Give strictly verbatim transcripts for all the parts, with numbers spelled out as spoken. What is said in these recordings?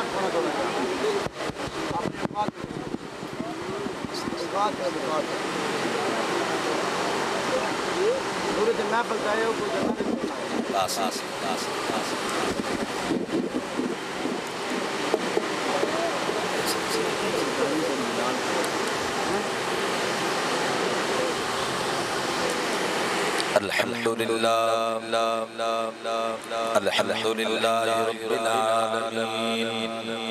अल्हम्दुलिल्लाह अल्हम्दुलिल्लाह रब्बिल आलमीन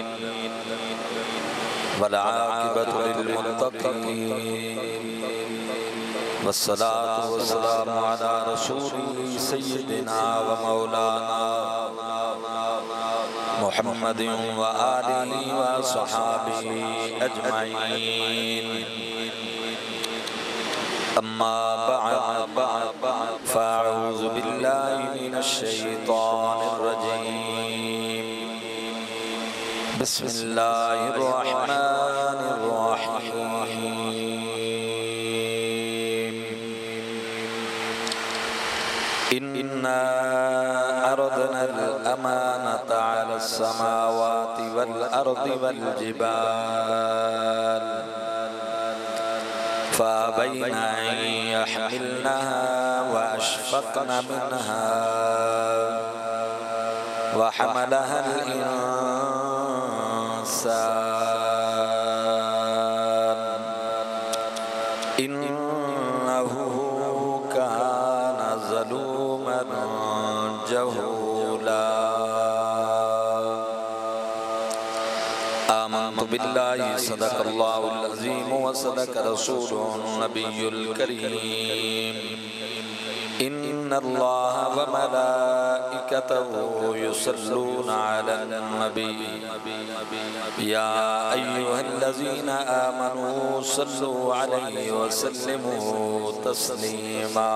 वल आक़िबतु लिल मुत्तक़ीन वस्सलातु वस्सलामु अला रसूलिल्लाह सय्यिदिना व मौलाना मुहम्मदिन व आलिहि व अस्हाबिहि अजमईन। अम्मा बअद फ़अऊज़ु बिल्लाहि मिनश शैतानिर रजीम। बिस्मिल्लाहिर रहमानिर रहीम। इन्ना अरदनल अमानता अलस समावाति वल अर्दि वल जिबाल फ़अबैना अन यहमिलनहा व अशफ़क़न मिनहा व हमलहल इंसान इन्नहु कान ज़लूमन जहूला। आमन्तु बिल्लाहि सदक़ल्लाहुल अज़ीम व सदक़ रसूलुहुन नबियुल करीम। इन्नल्लाह व मलाइकतहु युसल्लूना अलन नबी या अय्युहल्लज़ीना आमनू सल्लू अलैहि व सल्लिमू तस्लीमा।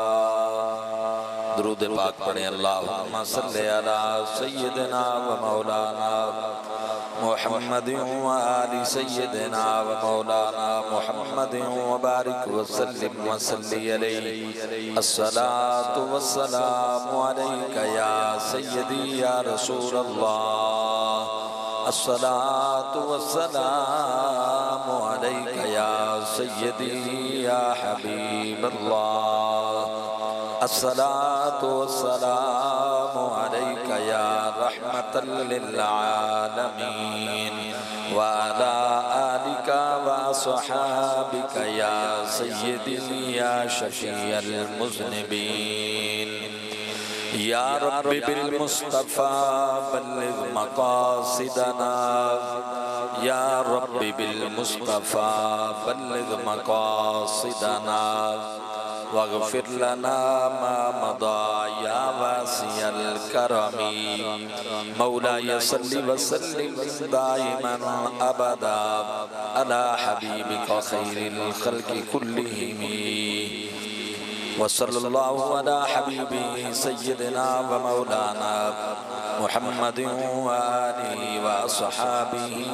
दुरूद पाक पढ़ें। अल्लाहुम्मा सल्लि अला सय्यिदिना व मौलाना मुहम्मदिन व आलि सय्यिदिना व मौलाना मुहम्मदिन व बारिक व सल्लिम व सल्लि अलैहि। अस्सलातु वस्सलामु अलैका या सय्यदी या रसूलल्लाह। अस्सलातु वस्सलामु अलैका या सय्यदी या हबीबल्लाह। अस्सलातु वस्सलामु अलैका या रहमतल लिल आलमीन व अला आलिका व अस्हाबिका या सय्यदी या शफीअल मुज़निबीन। या रब्बि बिल मुस्तफ़ा बल्लिग़ मक़ासिदना या रब्बि बिल मुस्तफ़ा बल्लिग़ मक़ासिदना वग़फ़िर लना मा मदा या वासिअल करमी। मौलाया सल्लि व सल्लिम दाइमन अबदा अला हबीबिका खैरिल खल्क़ि कुल्लिहिम व सल्लल्लाहु अला हबीबि सय्यिदिना व मौलाना मुहम्मदिन व आलिहि व अस्हाबिहि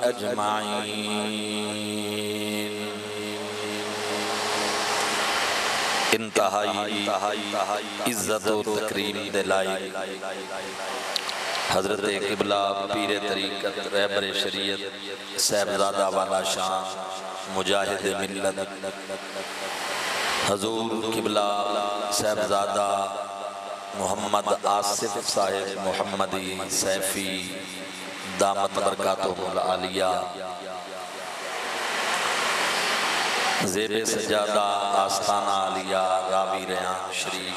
अजमाइन। इंतहाई इज्जत और तकरीम दिलाई हज़रत क़िबला पीर तरीक़त रहबर शरीयत साहिबज़ादा वाला शान मुजाहिद मिल्लत हज़ूर क़िबला साहिबज़ादा मोहम्मद आसिफ साहिब मोहम्मदी सैफ़ी दामत बरकातुहुल आलिया ज़ेबे सजादा आस्ताना आलिया रावी रयान शरीफ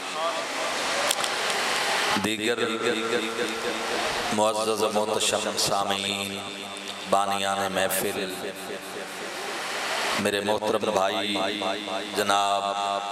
दीगर मुअज़्ज़ज़ मोहतशम सामीन बानियान महफिल मेरे मोहतरम भाई जनाब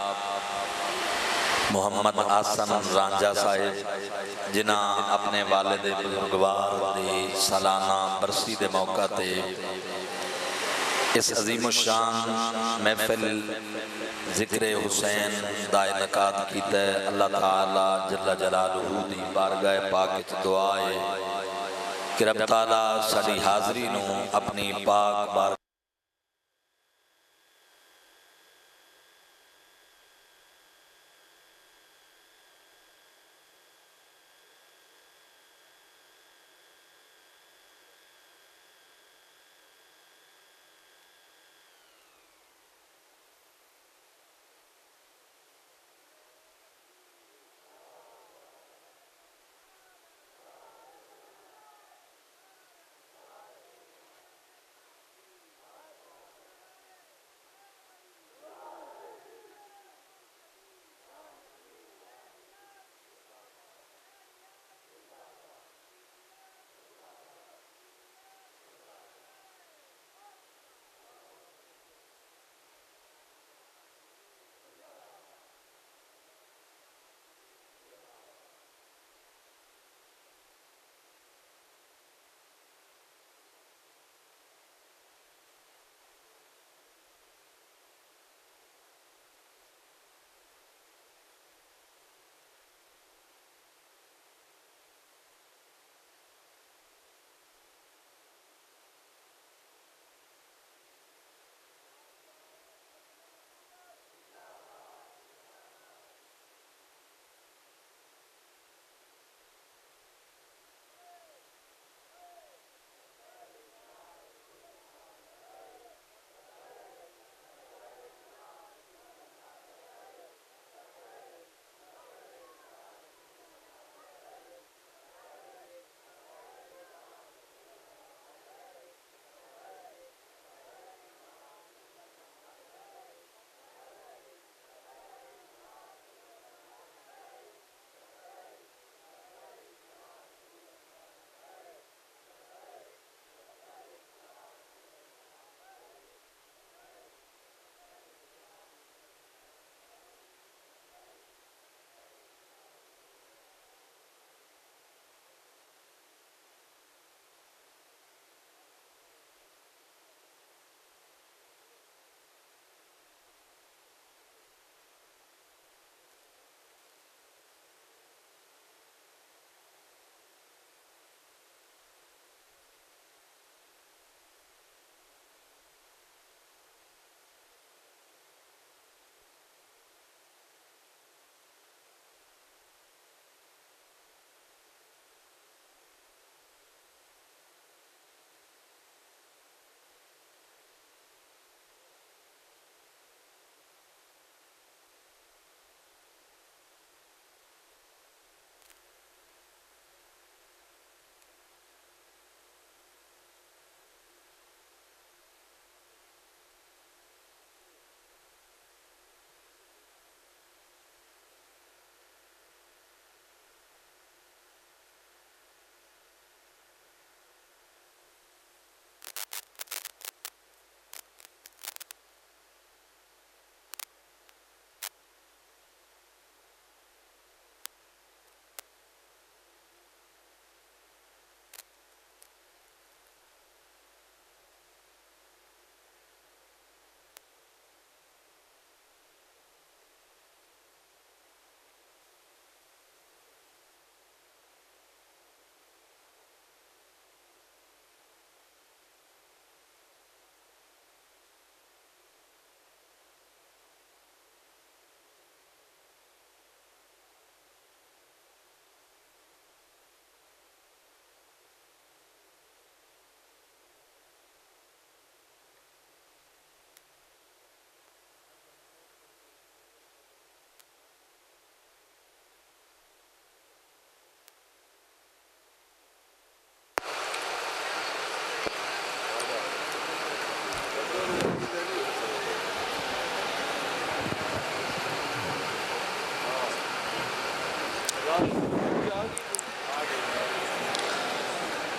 मोहम्मद आसन रांझा साहिब जिन्हां अपने वालिद बुजुर्गवार दे सालाना बरसी दे मौका ते इस अज़ीमुश्शान महफिल ज़िक्र हुसैन दा इनकाद कीता। अल्लाह ताला जल्ला जलालुहू दी बारगाह पाक विच दुआ है कि रब ताला साडी हाज़री नूं अपनी पाक बार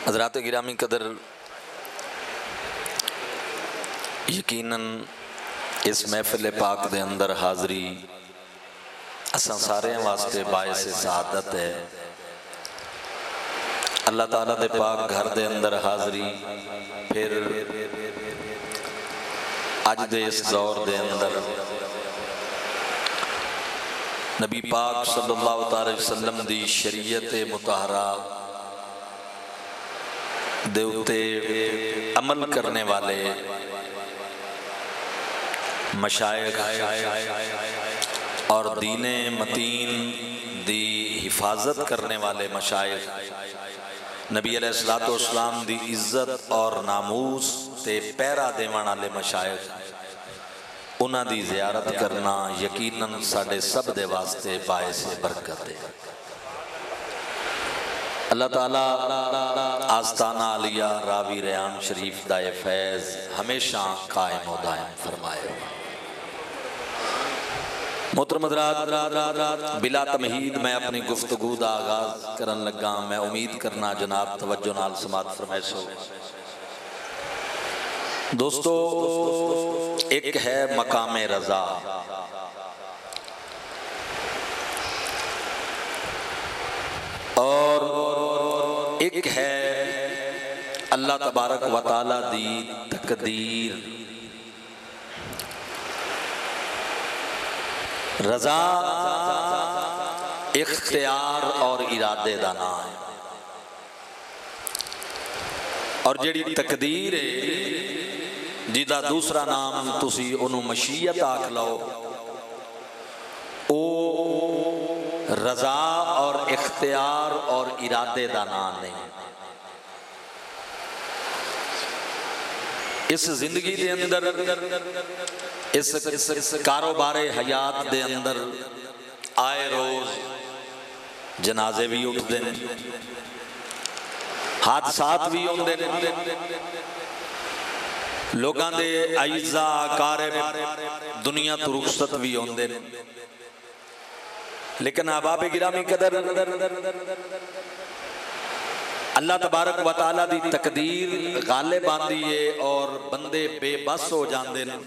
हज़रात गिरामी कदर, यकीनन इस महफिल पाक दे अंदर हाज़री असां सारे वास्ते बायस सआदत है। अल्लाह ताला दे पाक घर दे अंदर हाज़री, फिर अज दे इस दौर दे अंदर नबी पाक सल्लल्लाहु अलैहि वसल्लम दी शरीयत मुतहरा दे उत्ते अमल करने वाले मशाइख और दीने मतीन दी हिफाजत करने वाले मशाइख, नबी अलैहिस्सलातु वस्सलाम दी इज्जत और नामूस ते पैरा देवन वाले मशाइख, उन्हां दी ज़ियारत करना यकीनन साडे सब दे वास्ते बायस बरकत है। अल्लाह ताला आस्ताना आलिया रावी रयान शरीफ दा ये फैज़ हमेशा कायम व दायम फरमाए। मोहतरम हज़रात, बिला तमहीद मैं अपनी गुफ्तगू दा आगाज़ करन लगा। मैं उम्मीद करना जनाब तवज्जो नाल समात फरमाइसो। दोस्तों, एक है मकामे रज़ा, और एक है अल्लाह तबारक व तआला दी तकदीर। रज़ा इख्तियार और इरादे दा नाम है, और जिहड़ी तकदीर है जिदा दूसरा नाम तुसी उन्हों मशीयत आख लो, ओ रज़ा और इख्तियार और इरादे दा नाम नहीं। इस जिंदगी दे अंदर, इस, इस, इस कारोबारे हयात दे अंदर आए रोज जनाजे भी उठते हैं, हादसात भी होंदे ने, लोगां दे आइज़ा कारब दुनिया तो रुखसत भी होंदे ने। लेकिन अहबाब गिरामी कदर, अल्लाह तबारक व तआला दी तकदीर गालिब आंदी है और बंदे बेबस हो जाते हैं।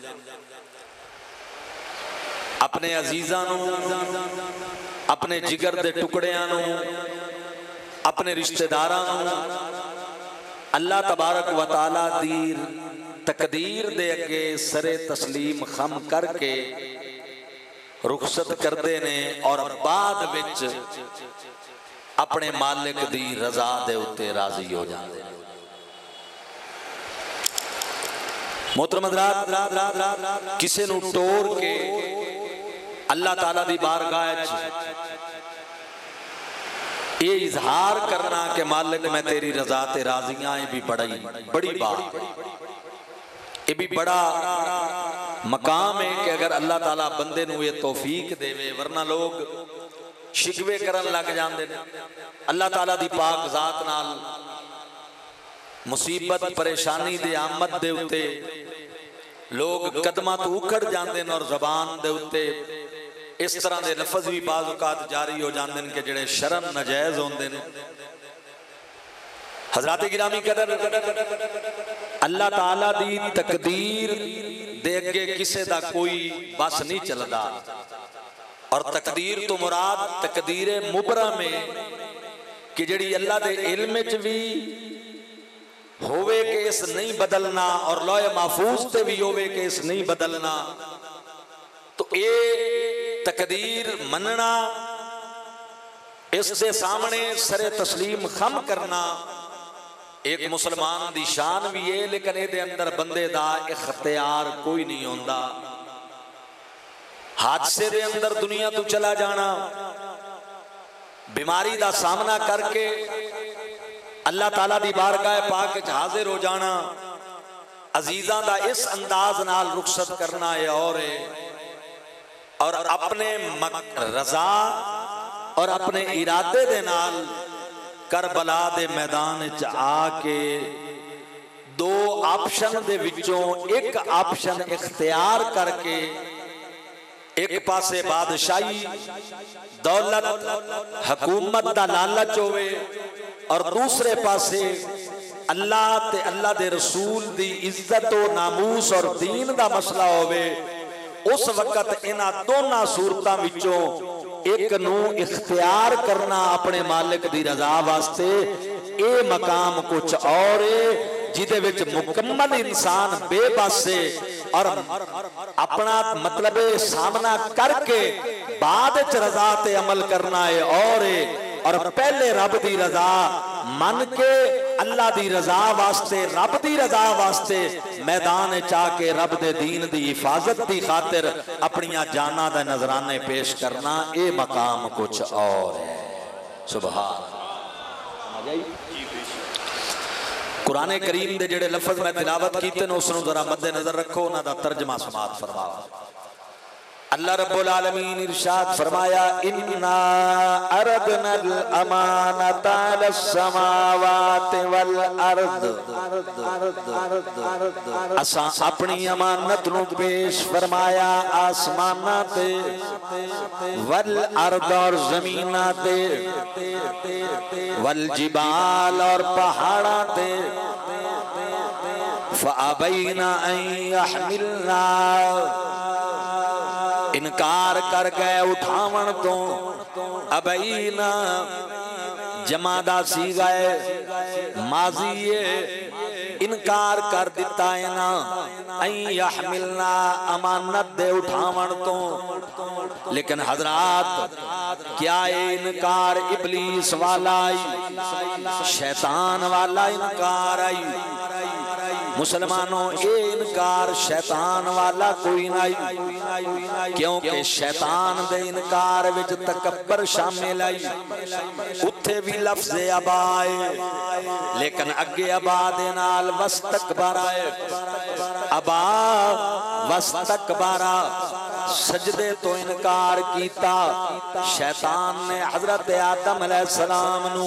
अपने अजीज़ां नूं, अपने जिगर दे टुकड़ियां नूं, अपने रिश्तेदारां नूं अल्लाह तबारक व तआला दी तकदीर दे अगे सरे तस्लीम खम करके रुखसत करते ने, और बाद विच अपने मालिक दी रज़ा दे उत्ते राजी हो जाते हैं। मोहतरम हज़रात, किसे नूं टोर के अल्लाह ताला दी बारगाह ये इजहार करना कि मालिक मैं तेरी रज़ा ते राजी हाँ, ये भी बड़ी बड़ी बात, ये भी बड़ा मकाम है कि अगर अल्लाह ताला बंदे नूं ये तौफीक देवे, वरना लोग शिकवे करन लग जाते हैं। अल्लाह ताला दी पाक जात नाल मुसीबत परेशानी दे आमद दे उत्ते लोग कदमां तो उखड़ जाते हैं, और जबान दे उत्ते इस तरह के लफज भी बाज़ औकात जारी हो जाते हैं कि जिहड़े शर्म नाजायज़ होंदे ने। हज़रात गिरामी कदर, अल्लाह ताला दी तकदीर दे अगे किसे दा कोई बस नहीं चलता, और तकदीर तो मुराद तकदीर मुबरम है कि जिहड़ी अल्लाह दे इल्म च भी होवे कि इस नहीं बदलना, और लौह महफूज ते भी होवे कि इस नहीं बदलना। तो ये तकदीर मनना, इस दे सामने सरे तस्लीम खम करना एक मुसलमान दी शान भी है, लेकिन ये अंदर बंदे दा इख्तियार कोई नहीं होंदा। हादसे दे अंदर दुनिया तो चला जाना, बीमारी दा सामना करके अल्लाह ताला दी बारगाह पाक च हाजिर हो जाना, अजीज़ां दा इस अंदाज नाल रुखसत करना है, और और अपने रज़ा और अपने इरादे दे नाल करबला दे मैदान च आके दो ऑप्शन दे विचों एक ऑप्शन इख्तियार करके एक पासे बादशाही दौलत हुकूमत दा लालच होवे और दूसरे पासे अल्लाह ते अल्लाह दे रसूल दी इज्जत और नामूस और दीन दा मसला होवे, उस वक्त इन्हां दोनों सूरतां विचों एक नू इख्तियार करना अपने मालिक दी रजा वास्ते, ये मकाम कुछ और है जिदे विच मुकम्मल इंसान बेबस है और अपना मतलब सामना करके बाद च रजा ते अमल करना है और और पहले रब दी रजा मन के अल्लाह दी रजा वास्ते रब दी रजा वास्ते मैदान चा के रब दे दीन दी हिफाजत दी खातिर अपनिया जाना दा नजराने पेश करना, ये मकाम कुछ और है। सुभान कुरान करीम दे जेड़े लफ्ज मैं तिलावत कीते ने उसनू जरा मद्दे नजर रखो, उन्हां दा तर्जमा समात फरमाओ। अल्लाह रब्बुल आलमीन इरशाद फरमाया, इन्ना अरदनल अमानता अलस समावाति वल अर्द, असा अपनी अमानत नू पेश फरमाया आसमाना ते वल अर्द और जमीना ते वल जिबाल और पहाड़ा ते फअबैना अन यहमिलना, इनकार कर गए उठावन तो, अबैना जमादा सी गए माजी, इनकार कर दिता है ना, अन यहमिलना अमानत दे उठावन तो। लेकिन हजरात क्या इनकार इबलीस वाला आई, शैतान वाला इनकार आई? मुसलमानों ये इनकार शैतान वाला कोई नहीं, क्योंकि शैतान दे इनकार विच तकब्बर शामिल आई। उत्थे भी लफ्ज़े अबा आए, लेकिन अगे अबा दे नाल वस्तकबारा है, अबा वस्तकबारा सजदे तो इनकार किया। शैतान ने हजरत आदम अलैहिस्सलाम नू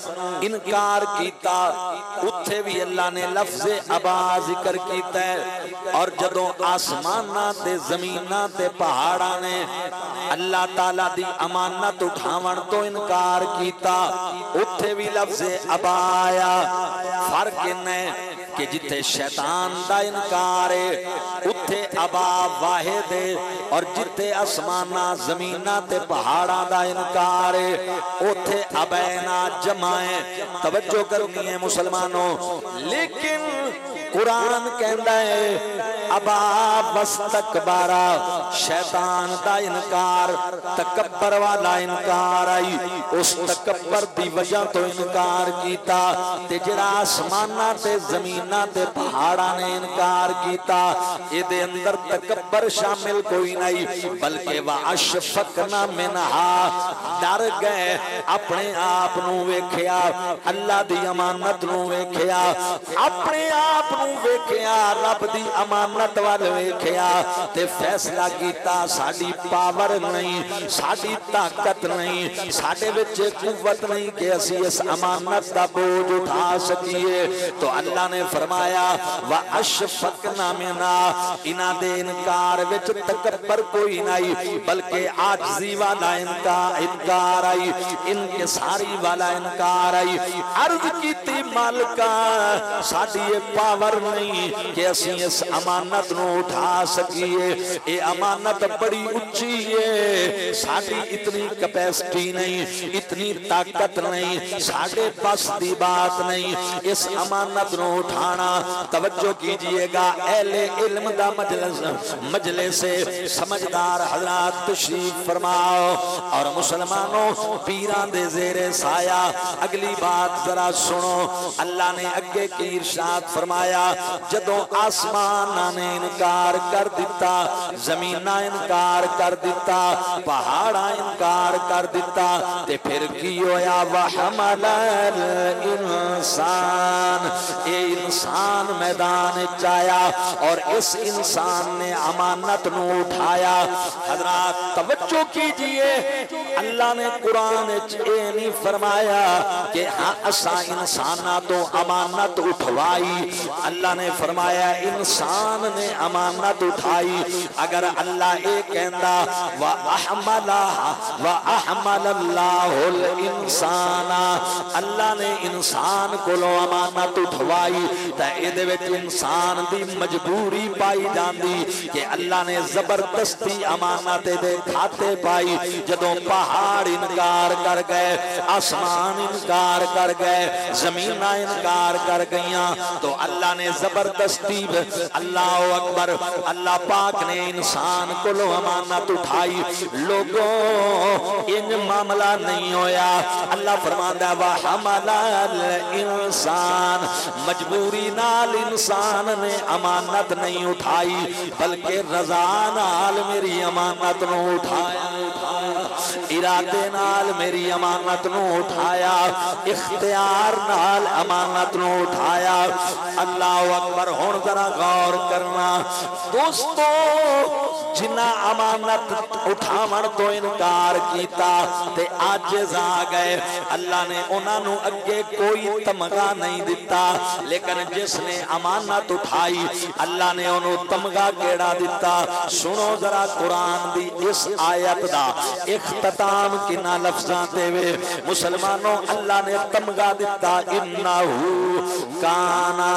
इनकार किया, उत्थे भी अल्लाह ने लफ्ज़े अबा जिक्र किया है। और जदों आसमाना ते जमीना ते पहाड़ा ने अल्लाह ताला दी अमानत उठावन तो इनकार किया, उत्थे भी लफ्ज़े अबा आया। फर्क इन्ने कि जिथे शैतान दा इनकार है उत्थे अबा वाहिद है, और जिथे आसमाना जमीना ते पहाड़ा दा इनकार है उथे अबैना जमाए। तवज्जो करनी है मुसलमानों, लेकिन कुरान कहता है अबा वस्तकबारा, शैतान दा इनकार तकब्बर वाला इनकार आई। उस तकब्बर दी वजह तो इनकार किया, ते जिहड़ा आसमाना ते जमीना ते पहाड़ा ने इनकार किया, इहदे अंदर तकब्बर शामिल कोई नहीं, बल्कि वा अशफकना मिनहा, डर गए अपने आप नू वेखिया, अल्लाह दी अमानत नू वेखिया, अपने आप नू वेखिया, रब दी अमानत वाल वेखिया, ते फैसला कीता साडी पावर नहीं, साडी ताकत नहीं, साडे विच कुव्वत नहीं कि असी इस अमानत दा बोझ उठा सकीए। तो अल्लाह ने फरमाया वा अशफकना मिना, इना दे इनकार विच तकब्बर कोई नहीं, बल्कि आजिज़ी वाला इनकार इनकार आई, इनकिसारी वाला इनकार आई। अर्ज कीती मालिका साडी ये पावर नहीं कि असी इस अमानत नू उठा सकीए, ये अमानत बड़ी उच्ची है, साडी इतनी कैपेसिटी नहीं, इतनी ताकत नहीं, साडे बस दी बात नहीं इस अमानत नू उठाना। तवज्जो कीजिएगा, अहले इल्म दा मजलिस मजलिस से समझदार हजरात तशरीफ फरमाओ। और मुसलमानों पीरां दे ज़ेरे साया अगली बात जरा सुनो। अल्लाह ने अगे की इरशाद फरमाया, जदों आसमाना ने इनकार कर दिता, जमीना इनकार कर दिता, पहाड़ा इनकार कर दिता, ते फिर की होया वहमलल इंसान, ए इंसान मैदान चाया और इस इंसान ने अमानत नू उठाया। हजरात तवज्जो कीजिए, अल्लाह ने कुरान ये नहीं फरमाया कि हाँ असा इंसाना तो अमानत उठवाई। अल्लाह ने फरमाया इंसान ने अमानत उठाई। अगर अल्लाह ये कहता व अहमला व अहमलल्लाहुल इंसाना, अल्लाह ने इंसान को अमानत उठवाई तो इहदे विच इंसान दी मजबूरी पाई जाती कि अल्लाह ने जबरदस्ती अमानत दे खाते पाई। जदों पहाड़ इनकार कर गए, आसमान इनकार कर गए, जमीन इनकार कर गईयां तो अल्लाह ने जबरदस्ती, अल्लाह अकबर, अल्लाह पाक ने इंसान को अमानत उठाई। लोगों इन मामला नहीं होया। अल्लाह फरमांदा वा हमलल इंसान, मजबूरी नाल इंसान ने अमानत नहीं उठाई बल्कि रजा नाल मेरी अमानत नू उठाया, इरादे नाल मेरी अमानत नू उठाया, इख्तियार नाल अमानत नू उठाया। अल्लाह अकबर। हुण जरा गौर करना दोस्तों, जिन्ना अमानत उठावन तो इनकार किया ते आजिज़ आ गए, अल्लाह ने उन्होंने अगे कोई तमगा नहीं दिता। लेकिन जिसने अमानत उठाई अल्लाह ने उन्होंने तमगा केड़ा दिता। सुनो जरा कुरान दी इस आयत दा इख्तिताम किना लफ्ज़ां ते वे मुसलमानों, अल्लाह ने तमगा दिता इन्नहू काना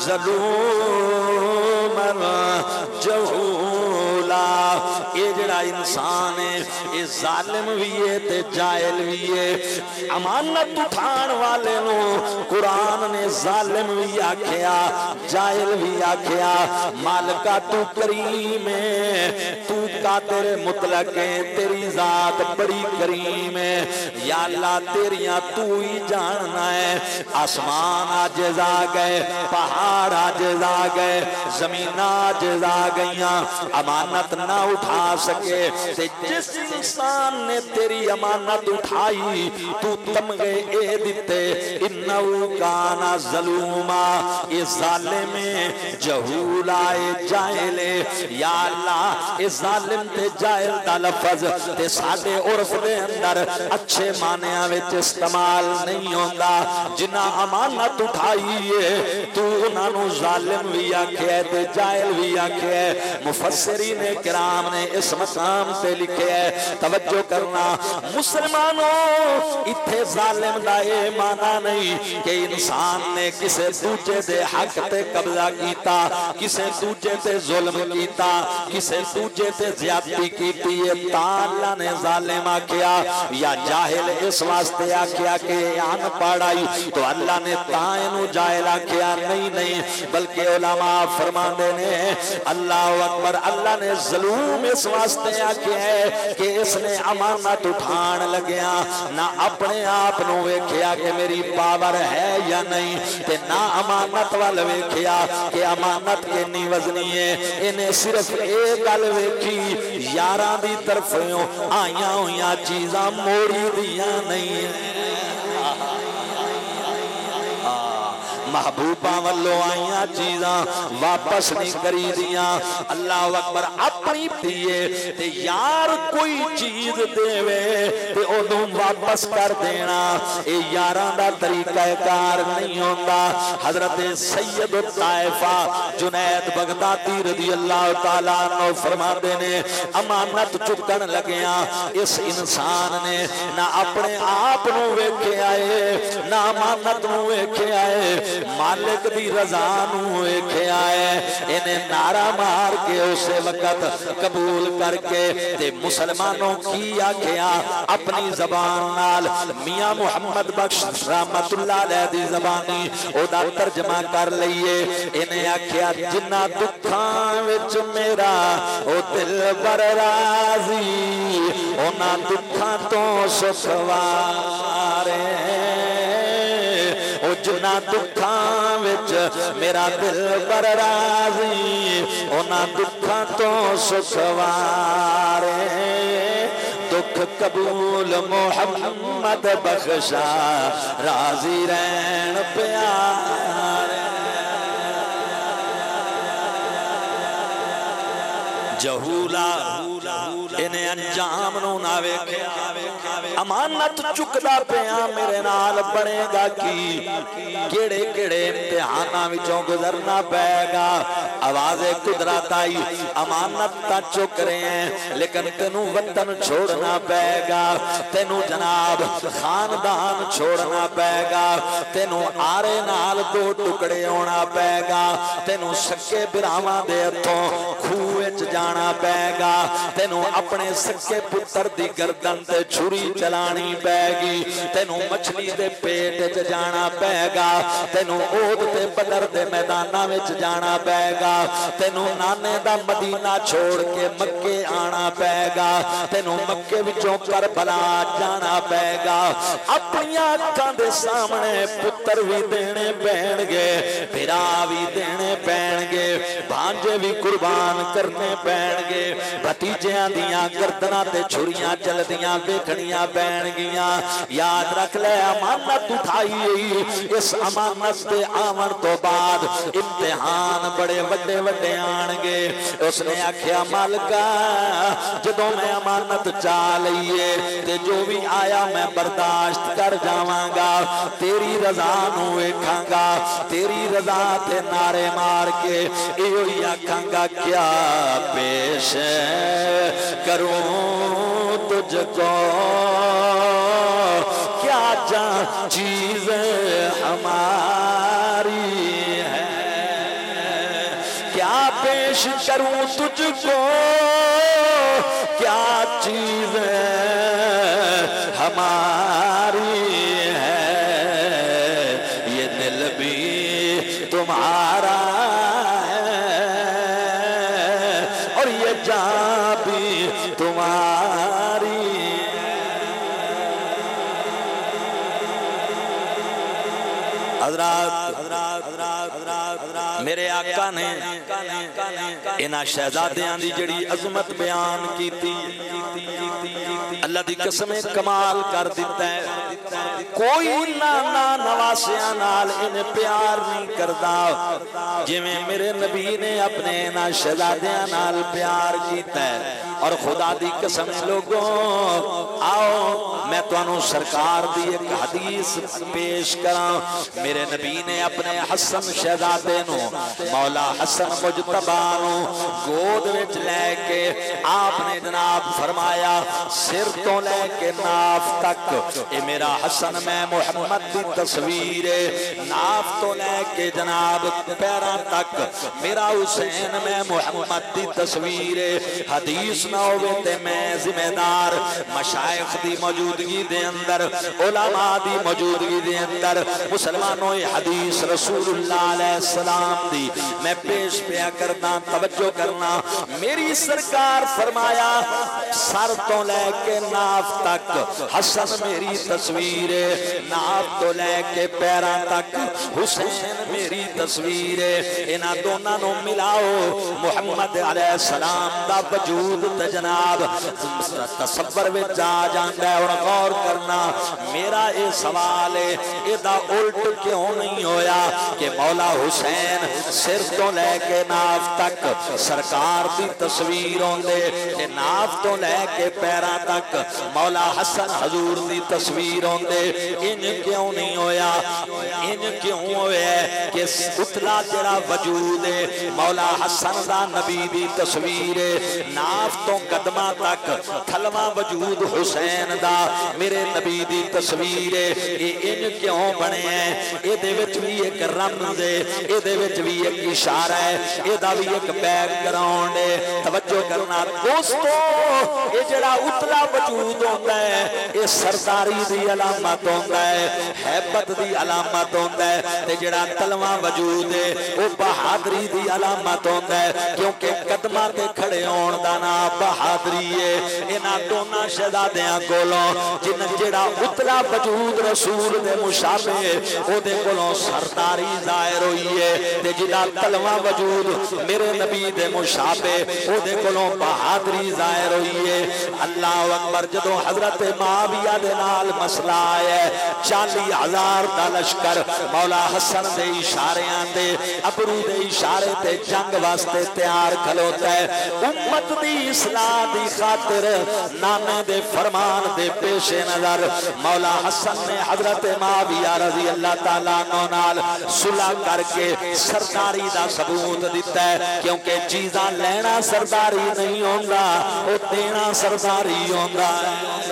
ज़लूमन जहूला। ये जड़ा इंसान है ये जालिम भी है ते जाहिल भी है। अमानत उठान वाले नो कुरान ने जालिम भी आख्या, जाहिल भी आख्या। मालिका तू करीम है, तू कादिर मुतलक है, तेरी जात बड़ी करीम है। या अल्लाह तेरियां तू ही जानना है। आसमान आजिज़ आ गए, पहाड़ आजिज़ आ गए, जमीन आजिज़ आ गईयां, अमानत ना उठा सके। ते जिस इंसान ने तेरी अमानत उठाई तू तमगे ए दिते, इन्नहू काना ज़लूमा, ये जालिम है, जहूला है, जाहिल है। या अल्लाह इस जालिम ते जाहिल दा लफ्ज़ ते साडे उर्फ दे अंदर अच्छे मानियां विच इस्तेमाल नहीं होंदा। जिन्हां अमानत उठाई है तू उन्हां नूं जालिम भी आख्या ते जाहिल भी आख्या। मुफस्सिरीन किराम ने इस मकाम से लिखे है, तवज्जो करना मुसलमानों, इत्थे जालिम दा ये माना नहीं कि इंसान ने किसे दूजे दे हक ते कब्जा कीता, किसे दूजे ते जुल्म कीता, किसे दूजे ते ज्यादती कीती है तां अल्लाह ने जालिम आख्या। या जाहिल इस वास्ते आख्या कि अनपढ़ आई तो अल्लाह ने तां इनू जाहिल आख्या, नहीं नहीं, बल्कि उलमा फरमांदे ने अल्लाह अकबर, अल्लाह ने ज़लूम इस वास्ते आख्या है कि इसने अमानत उठान लग्या ना अपने आप नू वेख्या कि मेरी पावर है या नहीं, ते ना अमानत वाल वेख्या कि अमानत कितनी वजनी है। इन्हें सिर्फ एक गल वेखी, यारां दी तरफों आईयां होईयां चीज़ां मोड़ी दियां नहीं है, महबूबा वालों आईया चीज़ा वापस नहीं करी दिया। अल्लाह अकबर। अपनी दिए ते यार कोई चीज देवे ते ओनू वापस कर देना, ये यारां दा तरीका कार नहीं होंदा। हजरत सैयद ताइफा जुनैद बगदादी रज़ी अल्लाह तआला अन्हु फरमाते ने, अमानत चुकन लग्या इस इंसान ने ना अपने आप नू वेखे आए ना अमानत नू वेखे आए, मालिक दी रजा नू वेख्या है। इन्हें नारा मार के उसे वक्त कबूल करके ते मुसलमानों की आख्या अपनी जबान नाल मियां मुहम्मद बख्श रहमतुल्लाह अलैह दी ज़बानी ओदा तर्जमा कर लईए। इन्हें आख्या जिन्ना दुखां विच मेरा ओ दिल बर राज़ी, उन्हां दुखां तो सुख वारे, जिन्ना दुखां विच मेरा दिल बर राज़ी, उन्हां दुखां तो सुख वारे। दुख कबूल मुहम्मद बख्शा, राज़ी रहन प्यारे। जहूला इन्हें अंजाम नू ना वेख्या अमानत चुकदा पिया मेरे नाल बनेगा की केड़े केड़े इम्तिहानां विचों गुजरना पैगा। आवाज़े कुदरत आई अमानत ता चुक रहे हैं लेकिन तेनू वतन छोड़ना पैगा, तेनू जनाब खानदान छोड़ना पैगा, तेनू आरे नाल दो टुकड़े होना पैगा, तेनू सक्के बिरावां दे हथों खूह विच जाना पैगा, तेनू अपने सक्के पुत्र दी गर्दन ते छुरी चलानी पैगी, तेनू मछली दे पेट च जाना पैगा, तेनू ओद ते बदर दे मैदानां विच जाना पैगा, तेनू नाने दा मदीना छोड़ के मक्के आना पैगा, तेनू मक्के विचों करबला जाना पैगा। अपनी अखां दे सामने पुत्र भी देने पैणगे, पिरा भी देने पैणगे, भांजे भी कुर्बान करने पैणगे, भतीजियां दियां गर्दनां ते छुरियां चलदियां वेखणियां पैणगियां। याद रख ले अमानत उठाई, इस अमानत दे आवन तो बाद इम्तिहान बड़े वड्डे वड्डे आणगे। उसने आख्या मालिका जदों मैं अमानत चा लईए ते जो भी आया मैं बर्दाश्त कर जावांगा, तेरी रजा नू वेखांगा, तेरी रजा ते नारे मार के इहो ही आखांगा क्या पेश करूं तुझको, क्या जा चीज हमारी है, क्या पेश करूं तुझको, क्या चीज हमारी है, ये दिल भी तुम्हारा है और ये जान भी तुम्हारी। हज़रात मेरे आका ने इन्हां शहजादियां दी जिहड़ी अज़मत बयान कीती, अल्लाह दी कसम कमाल कर दिता है। कोई नाना नवासियां नाल इन्हें प्यार नहीं करदा जिवें मेरे नबी ने अपने इन्हां शहजादियां नाल प्यार कीता है। और खुदा दी कसम लोगों आओ मैं तुहानू सरकार दी एक हदीस पेश करां। मेरे नबी ने अपने हसन शहजादे नू मौला हसन मुजतबा नू गोद विच लैके आपने जनाब फरमाया सिर तो लैके नाफ तक ए मेरा हसन मैं मुहम्मद दी तस्वीर है, नाफ तो लैके जनाब पैरां तक मेरा हुसैन मैं मुहम्मद दी तस्वीर है। हदीस ना होवे ते मैं जिम्मेदार मशाइख दी मौजूदगी दे अंदर उलमा दी मौजूदगी दे अंदर मुसलमानों ये हदीस रसूलुल्लाह अलैहि सलाम दी मैं पेश पिया करना, तवज्जो करना। मेरी सरकार फरमाया सर तो लेके नाफ तक हसन मेरी तस्वीर है, नाफ तो लेके पैरां तक हुसैन मेरी तस्वीर है। इन्हां दोनों नू मिलाओ मुहम्मद अलैहि सलाम दा वजूद ते जनाब तसव्वुर विच आ जांदा है। हुण गौर करना मेरा ये सवाल है इहदा उल्ट क्यों नहीं होया कि मौला हुसैन सिर तो लैके नाफ तक सरकार दी तस्वीर होंदे ते नाफ तो लैके पैरां तक मौला हसन हजूर दी तस्वीर होंदे। इंज क्यों नहीं होया, इंज क्यों होया कि उतला जेड़ा वजूद है मौला हसन दा नबी दी तस्वीर है, नाफ तो कदमां तक थलवा वजूद हुसैन दा मेरे नबी दी तस्वीर है। ये इंज क्यों बने हैं, इहदे विच भी एक रमज़ है, इहदे विच भी एक इशारा है, इहदा भी एक बैकग्राउंड है। तवज्जो करना दोस्तों, ये जेड़ा उतला वजूद होंदा है ये सरदारी दी अलामत होंदा है, हैबत दी अलामत होंदा है, ते जेड़ा तलवा वजूद है वो बहादरी दी अलामत होंदा है, क्योंकि कदमां ते खड़े होण दा नाम बहादरी है। इन्हां दोनों शहजादियां कोलों जिन जेड़ा उतला वजूद रसूल दे मुशाबे ओदे कोलों सरदारी जाहिर होई है, ते जिहदा तलवा वजूद मेरे नबी दे मुशाबे ओदे कोलों बहादरी जाहिर होई है। अल्लाह अकबर। जदों हजरत माविया दे नाल मसला आया चाली हजार दा लश्कर लश्कर मौला हसन दे इशारियां ते अबरू दे इशारे ते जंग वास्ते तैयार खलोता है। उम्मत दी इस्लाह दी खातिर नाने दे फरमान दे पेशे नजर मौला हसन ने हजरत मुआविया रजी अल्लाह तआला अन्हु नाल सुलह करके सरदारी दा सबूत दिता है, क्योंकि चीज़ां लेना सरदारी नहीं होंदा, वो देना सरदारी होंदा है।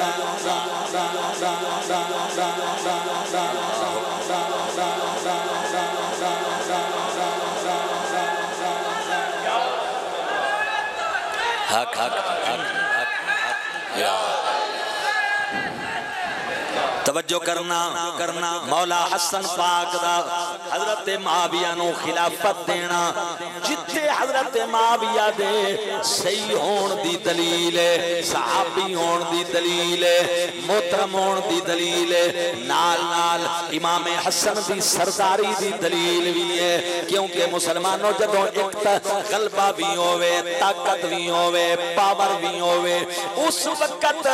हक हक हक हक या तवज्जो करना करना मौला हसन पाक दा हजरत मुआविया नु खिलाफत देना, जिथे हजरत मुआविया दे सही होण दी दलील है, सहाबी होण दी दलील है, मोहतरम होण दी दलील है, नाल नाल इमाम हसन दी सरदारी दी दलील भी है। क्योंकि मुसलमानों जदों एक गलबा भी होवे, ताकत भी होवे, पावर भी होवे, उस वक्त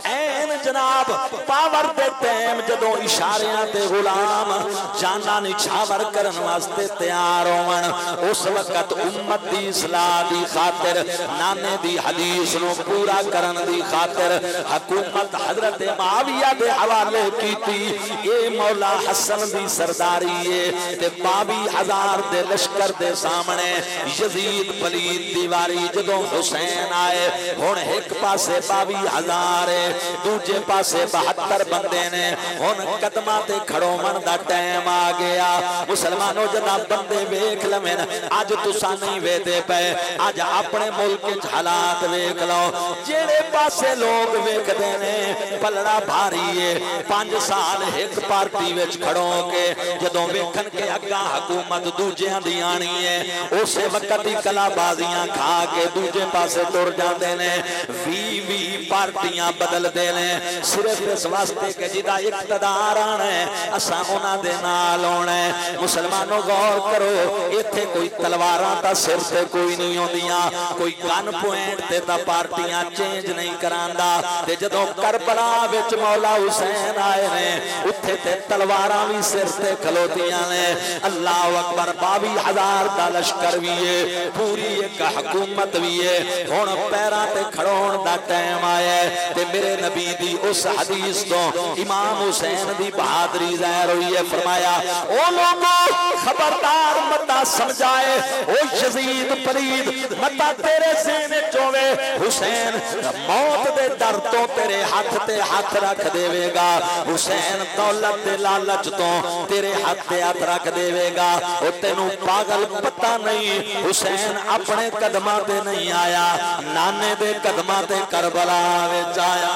ऐन जनाब पावर दे टाइम जदों इशारियां ते गुलाम जाना निछावर करन वास्ते तैयार होवन, उस वक्त उम्मत दी इस्लाह दी खातिर नाने दी हदीस नु पूरा करन दी खातिर हुकूमत हजरत मुआविया दे हवाले कीती। ए मौला हसन दी सरदारी है ते बाईस हजार दे लश्कर दे सामने यजीद पलीद दीवारी जदों हुसैन आए, हुण एक पासे बाईस हजार है, दूजे पासे बहत्तर बंदे ने, हुण कदमां ते खड़ोवन दा टाइम आ गया। मुसलमानों जना बंदे वेख लवेन, अज तुसां नहीं वेखदे पे, अज अपने मुल्क च हालात वेख लो, जेड़े पासे लोग वेखदे ने पलड़ा भारी है। पांच साल एक पार्टी विच खड़ो के जदों वेखन के अग्गा हुकूमत दूजियां दी आनी है, उस वक्त ही कलाबाजियां खा के दूजे पासे तुर जाते ने, भी भी पार्टियां बदलते ने सिर्फ इस वास्ते कि जिदा इख्तदार आना है असां उन्हां दे नाल होना है। मुसलमानों गौर करो, इत्थे कोई तलवारां दा सिर ते कोई नहीं होंदियां, कोई गन पॉइंट ते ता पार्टियां चेंज नहीं करांदा। ते जदों करबला विच मौला हुसैन आए ने, उत्थे ते तलवारां भी सिर ते खलोतियां ने। अल्लाह अकबर, बाईस हजार दा लश्कर भी है, पूरी एक हुकूमत भी है। हुण पैरां ते खड़ोण दा टाइम आया ते मेरे नबी दी उस हदीस तो इमाम हुसैन दी बहादुरी ज़ाहिर हुई है। फरमाया, ओ लोगों खबरदार मता समझाए, ओ यजीद पलीद मता तेरे सीने चोवे, हुसैन मौत दे डर तो तेरे हाथ ते हाथ रख देवेगा, हुसैन दौलत दे लालच तो तेरे हाथ ते हाथ रख देवेगा। ओ तेनू पागल पता नहीं, हुसैन अपने कदमां ते नहीं आया, नाने दे कदमां ते करबला विच आया।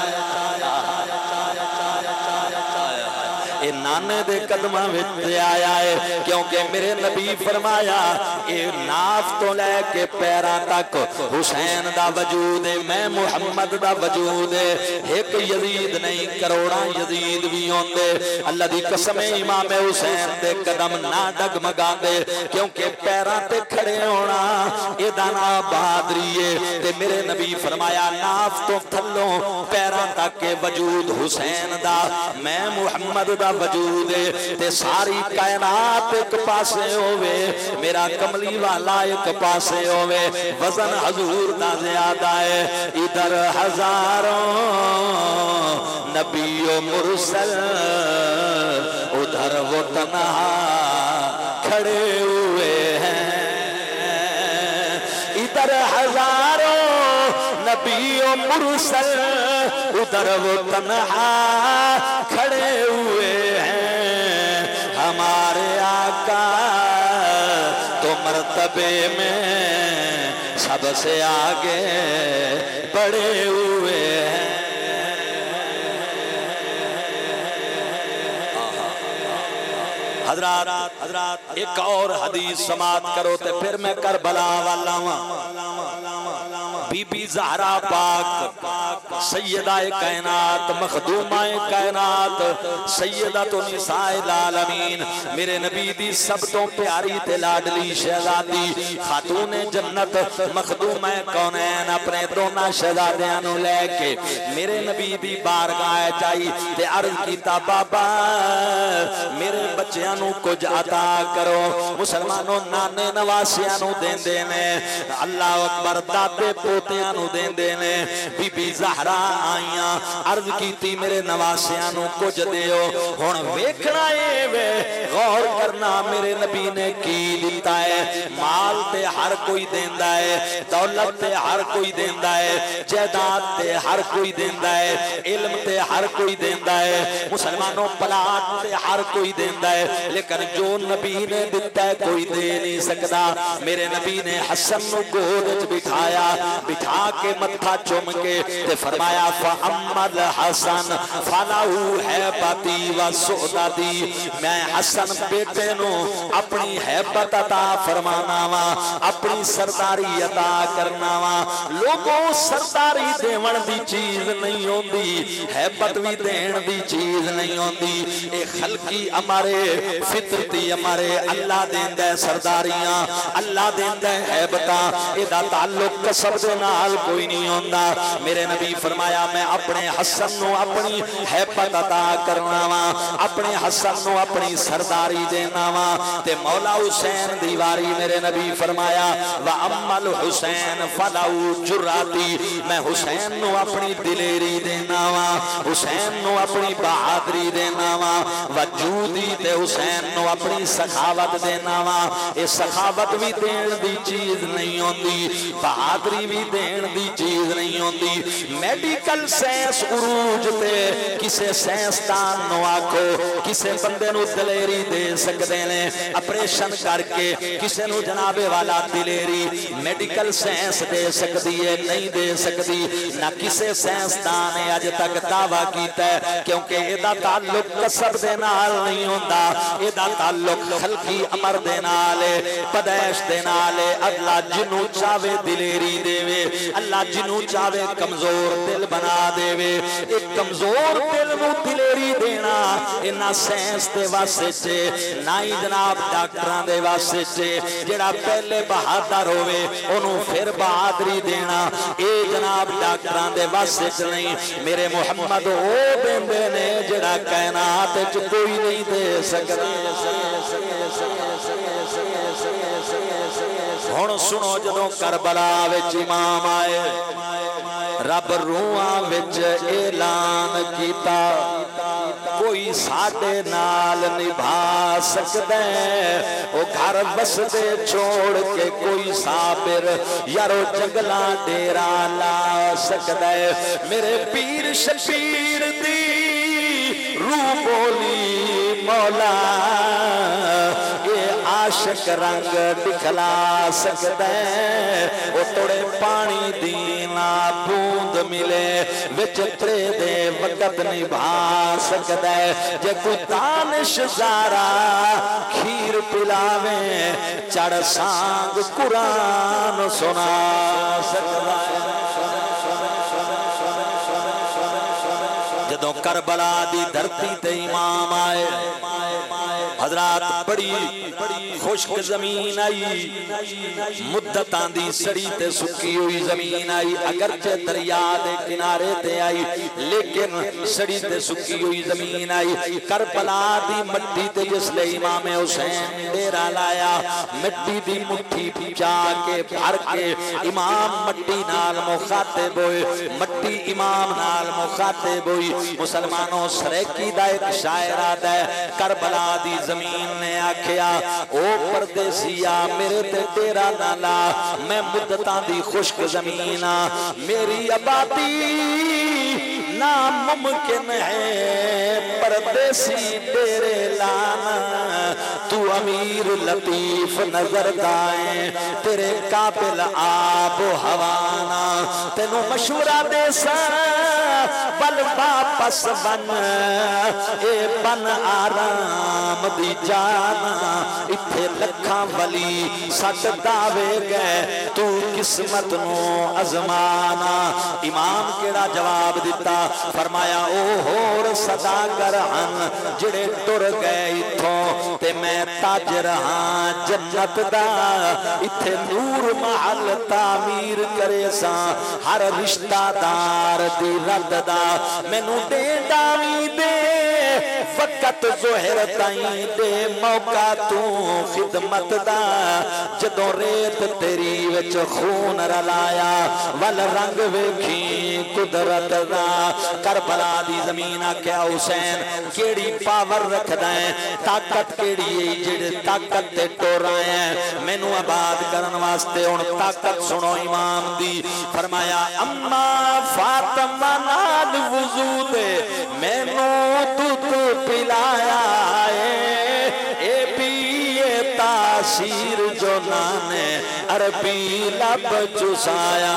ए नाने दे कदमां विच आया है, क्योंकि मेरे नबी फरमाया ए नाफ तो लैके पैरां तक हुसैन दा वजूद है, मैं मुहम्मद दा वजूद है। एक यजीद नहीं करोड़ा यजीद भी होंदे। अल्लाह दी कसम है, इमाम हुसैन दे कदम ना डगमगांदे, क्योंकि पैरां ते खड़े होना एदा नाम बहादुरी है। ते मेरे नबी फरमाया नाफ तो थल्लों पैरां तक के वजूद हुसैन दा, मैं मुहम्मद दा वजूद है। ते सारी कायनात एक पासे होवे, मेरा कमली वाला एक पासे होवे, वजन हजूर दा ज्यादा है। इधर हजारों नबियों मुरसल, उधर वो तन्हा खड़े हुए हैं। इधर हजारों नबियों मुरसल, उधर वो तन्हा खड़े हुए हैं। हमारे आका तो मर्तबे में सबसे आगे बढ़े हुए हैं। हजरात हजरात एक और हदीस समाप्त करो ते फिर मैं करबला वाला बीबी ज़हरा पाक सैयदाए कायनात मखदूमाए कायनात सैयदतुन निसाइल आलमीन मेरे नबी दी सब तो प्यारी ते लाडली शहजादी खातूने जन्नत मखदूमाए कौनैन अपने दोना शहजादियां नूं लेके मेरे नबी दी बारगाह च आई ते अर्ज कीता बाबा मेरे बच्चियां नूं कुछ अता करो। मुसलमानों नाने नवासियां नूं देंदे ने अल्लाह अकबर दादे पोतियां नूं देंदे ने। बीबी ज़हरा आईयां अर्ज कीती मेरे नवासियां नूं कुछ दिओ। हुण वेखना ए वे गौर करना मेरे नबी ने की दिता है। माल ते हर कोई देंदा है, दौलत ते हर कोई देंदा है, जायदाद ते हर कोई देंदा है, इल्म ते हर कोई देंदा है, मुसलमानों प्लाट ते हर कोई देंदा है, लेकिन जो नबी ने दिता है कोई दे नहीं सकता। मेरे नबी ने हसन नूं गोद च बिठाया, बिठा के मत्था चुम के ते फरमाया फअम्मल हसन फलाहू हैबती व सुअदती। मैं हसन बेटे नूं अपनी हैबत अता फरमाना वा, अपनी सरदारी अता करना वा। लोगों सरदारी देवन दी चीज नहीं होंदी, हैबत भी देण दी चीज नहीं होंदी। ए खलकी हमारे फितरती हमारे अल्लाह देंदा है सरदारियां, अल्लाह देंदा है हैबतां। इहदा ताल्लुक कसब दे नाल कोई नहीं होंदा। मेरे नबी फरमाया मैं अपने हसन नूं अपनी हैबत अता करना वा, अपने हसन नूं अपनी सरदारी देना वा। ते मौला हुसैन दी वारी मेरे नबी फरमाया व अम्मल हुसैन फलाऊ जुराती। मैं हुसैन नूं अपनी दिलेरी देना वा, हुसैन नूं अपनी बहादुरी देना वा। वजूदी ते हुसैन नूं अपनी सखावत देना वा। ये सखावत भी देण दी चीज नहीं होंदी, बहादुरी भी देण दी चीज नहीं होंदी। मेडिकल साइंस उरूज ते किसे साइंसदान नूं आखो किसे बंदे नूं दिलेरी दे सकदे ने, ऑपरेशन करके किसे नूं जनाबे वाला दिलेरी मेडिकल साइंस दे सकदी है, नहीं दे सकदी। ना किसे साइंसदान ने अज तक दावा कीता है, क्योंकि इहदा ताल्लुक कसब दे नाल नहीं होंदा, इहदा ताल्लुक खलकी अमर दे नाल है, पदैश दे नाल है। अल्लाह जिन्नू चाहे दिलेरी देवे, अल्लाह जिन्नू चाहे कमजोर दिल बना देवे। एक कमजोर दिल नूं दिलेरी देना इन्ना साइंस दे वास्ते च ना ही जनाब डॉक्टरां दे वास्ते च। जेड़ा पहले बहादुर होवे ओनू फिर बहादुरी देना ए जनाब डॉक्टरां दे वास्ते च नहीं। मेरे मुहम्मद ओ देंदे ने जेड़ा कायनात च कोई नहीं दे सकदा। हुण सुनो जदों करबला विच इमाम आए, रब रूहां विच ऐलान कीता कोई साडे नाल निभा सकदा है। ओ घर बसदे छोड़ के कोई साबिर यारो जंगलां डेरा ला सकदा है। मेरे पीर शबीर दी रूह बोली मौला ये आशिक रंग दिखला सकदा है। ओ तोड़े पानी दी ना बूंद मिले विच त्रे दे वकत निभा सकदा है। जे कोई दानिश ज़ारा खीर पिलावे चढ़ सांग कुरान सुना सकदा है। जदों करबला दी धरती ते इमाम आए हजरात बड़ी खुश्क जमीन आई, मुद्दतां दी सड़ी ते सुकी हुई जमीन आई। अगरचे दरिया दे किनारे ते आई लेकिन सड़ी ते सुकी हुई जमीन आई। करबला दी मट्टी ते जिसले इमाम हुसैन डेरा लाया मिट्टी दी मुट्ठी पिचा के भर के इमाम मट्टी नाल मुखातिब होए, मट्टी इमाम नाल मुखातिब होई। मुसलमानों सरेकी दा एक शायर आदा है करबला दी जमीन ने आखिया ओ परदेसिया मेरे ते तेरा ना ला, मैं मुद्दतां दी खुश्क जमीन आ, मेरी आबादी नामुमकिन है परदेसी तेरे लाना। तू अमीर लतीफ नजर दाए तेरे काबिल आब हवाना। तेनू मशवरा दे सा बल वापस बन ए बन आराम दी जाना। इत्थे लखां वली सट दावे गए तू किस्मत नो अजमाना। इमाम केड़ा जवाब दिता फरमाया ओ होर सदागर हन जिहड़े टुर गए इत्थों ते मैं ताजर हां जन्नत दा। इत्थे नूर महल तामीर करे सा हर रिश्तादार दी रद दा। मैनू दे डावी दे वक़्त ज़ोहर ताईं दे मौका तू खिदमत दा। जदों रेत तेरी विच खून रलाया वल रंग वेखी कुदरत दा। करबला दी जमीन आख्या हुसैन केड़ी पावर रखदा है ताकत केड़ी है जिहड़े ताकत ते टुर आए हैं मैनू आबाद करन वास्ते। हुण ताकत सुनो इमाम दी। फरमाया अम्मा फातिमा नाल वुजू दे मैनू दूध पिलाया ए पिए तासीर जो नाने अरबी लब चुसाया।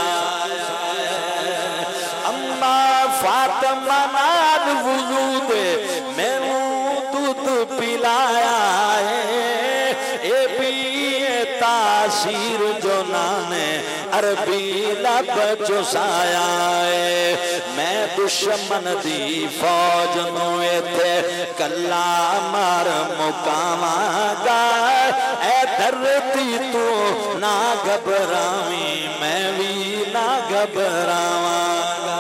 अम्मा फातिमा नाल वुजू दे मैनू दूध पिलाया ए पिए तासीर जो नाने अरबी लब चुसाया। मैं दुश्मन दी फौज नू इत्थे कल्ला मार मुकावांगा। ऐ धरती तू ना घबरावी मैं भी ना घबरावांगा।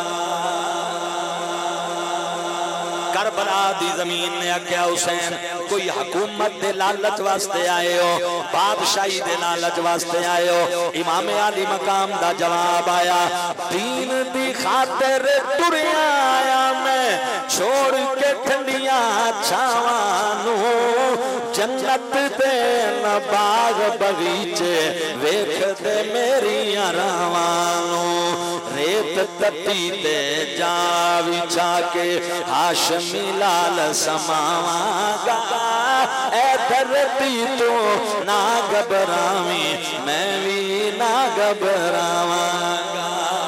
करबला दी जमीन ने आख्या हुसैन कोई हुकूमत दे लालच वास्ते आए हो बादशाही दे लालच वास्ते आए हो। इमाम अली मकाम दा जवाब आया दीन दी खातिर टुरिया आया मैं छोड़ के ठंडिया छावां नू। जन्नत दे न बाग बगीचे वेख दे मेरिया रावां नू। रेत तटी ते जा विछा के हाशमी लाल समावांगा। ऐ धरती तू ना घबरावी मैं भी ना घबरावांगा।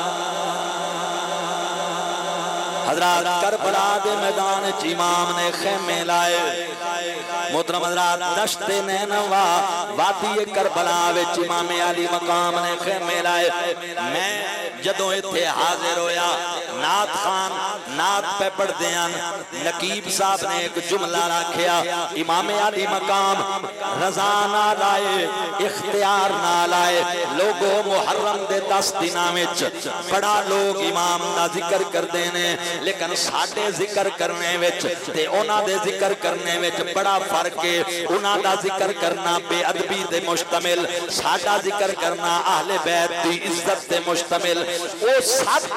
हजरात करबला दे मैदान च इमाम ने खेमे लाए। मोहतरम हजरात दश्ते नैनवा वादी करबला विच इमाम अली मकाम ने खेमे लाए। मैं जदों इत्थे हाजिर होया नात खान नात पे पढ़दे हन नकीब साहब ने एक जुमला रखिया इमाम अली मकाम रजा ना लाए इख्तियार ना लाए। लोगों मुहर्रम दे दस दिनां विच बड़ा लोग इमाम दा जिक्र करदे ने लेकिन साडे जिक्र करने विच ते उन्हां दे जिक्र करने विच बड़ा फर्क है। उन्हां दा जिक्र करना बेअदबी ते मुश्तमिल साडा जिक्र करना अहले बैत दी इज्जत ते मुश्तमिल। ओ सत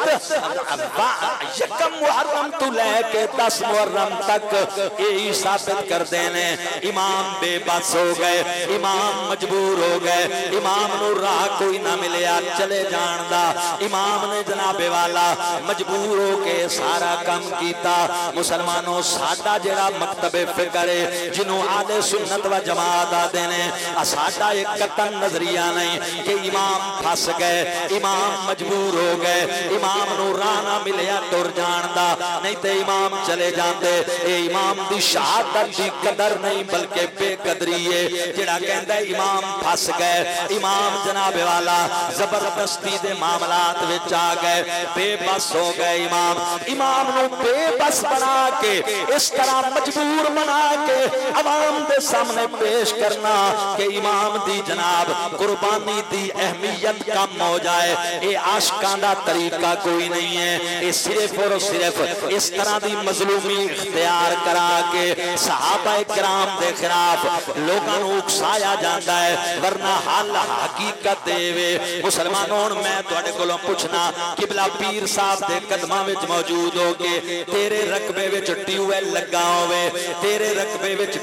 यकम मुहर्रम तू लेके दस मुहर्रम तक यही साबित करते ने इमाम बेबस हो गए इमाम मजबूर हो गए इमाम नू राह कोई ना मिलया चले जान दा। इमाम ने जनाबे वाला मजबूर हो के सारा काम कीता। मुसलमानों साडा जेड़ा मकतबे फिक्र है जिन्हों आले सुन्नत व जमात आदे ने साडा एक कतन नजरिया नहीं कि इमाम फस गए इमाम मजबूर हो गए इमाम नू राह ना मिलया तुर जान दा। नहीं ते इमाम चले जाते ए इमाम दी शहादत दी कदर नहीं बल्कि बेकदरी है। जेड़ा कहंदा इमाम फस गए इमाम जनाबे वाला जबरदस्ती दे मामलात विच आ गए बेबस हो गए। इमाम इमाम नू बेबस बना के इस तरह मजबूर बना के अवाम दे सामने पेश करना कि इमाम दी जनाब कुर्बानी दी अहमियत कम हो जाए ये आशिकां दा तरीका कोई नहीं है। ये सिर्फ और सिर्फ इस तरह दी मजलूमी इख्तियार करा के सहाबा किराम दे खिलाफ लोगों को उकसाया जाता है वरना हल हकीकत देवे। मुसलमानों मैं तुहाडे कोलों पूछना किबला पीर साहब दे कदमां विच मौजूद हो के तेरे रकबे विच ट्यूबवेल लगा होवे तेरे रकबे विच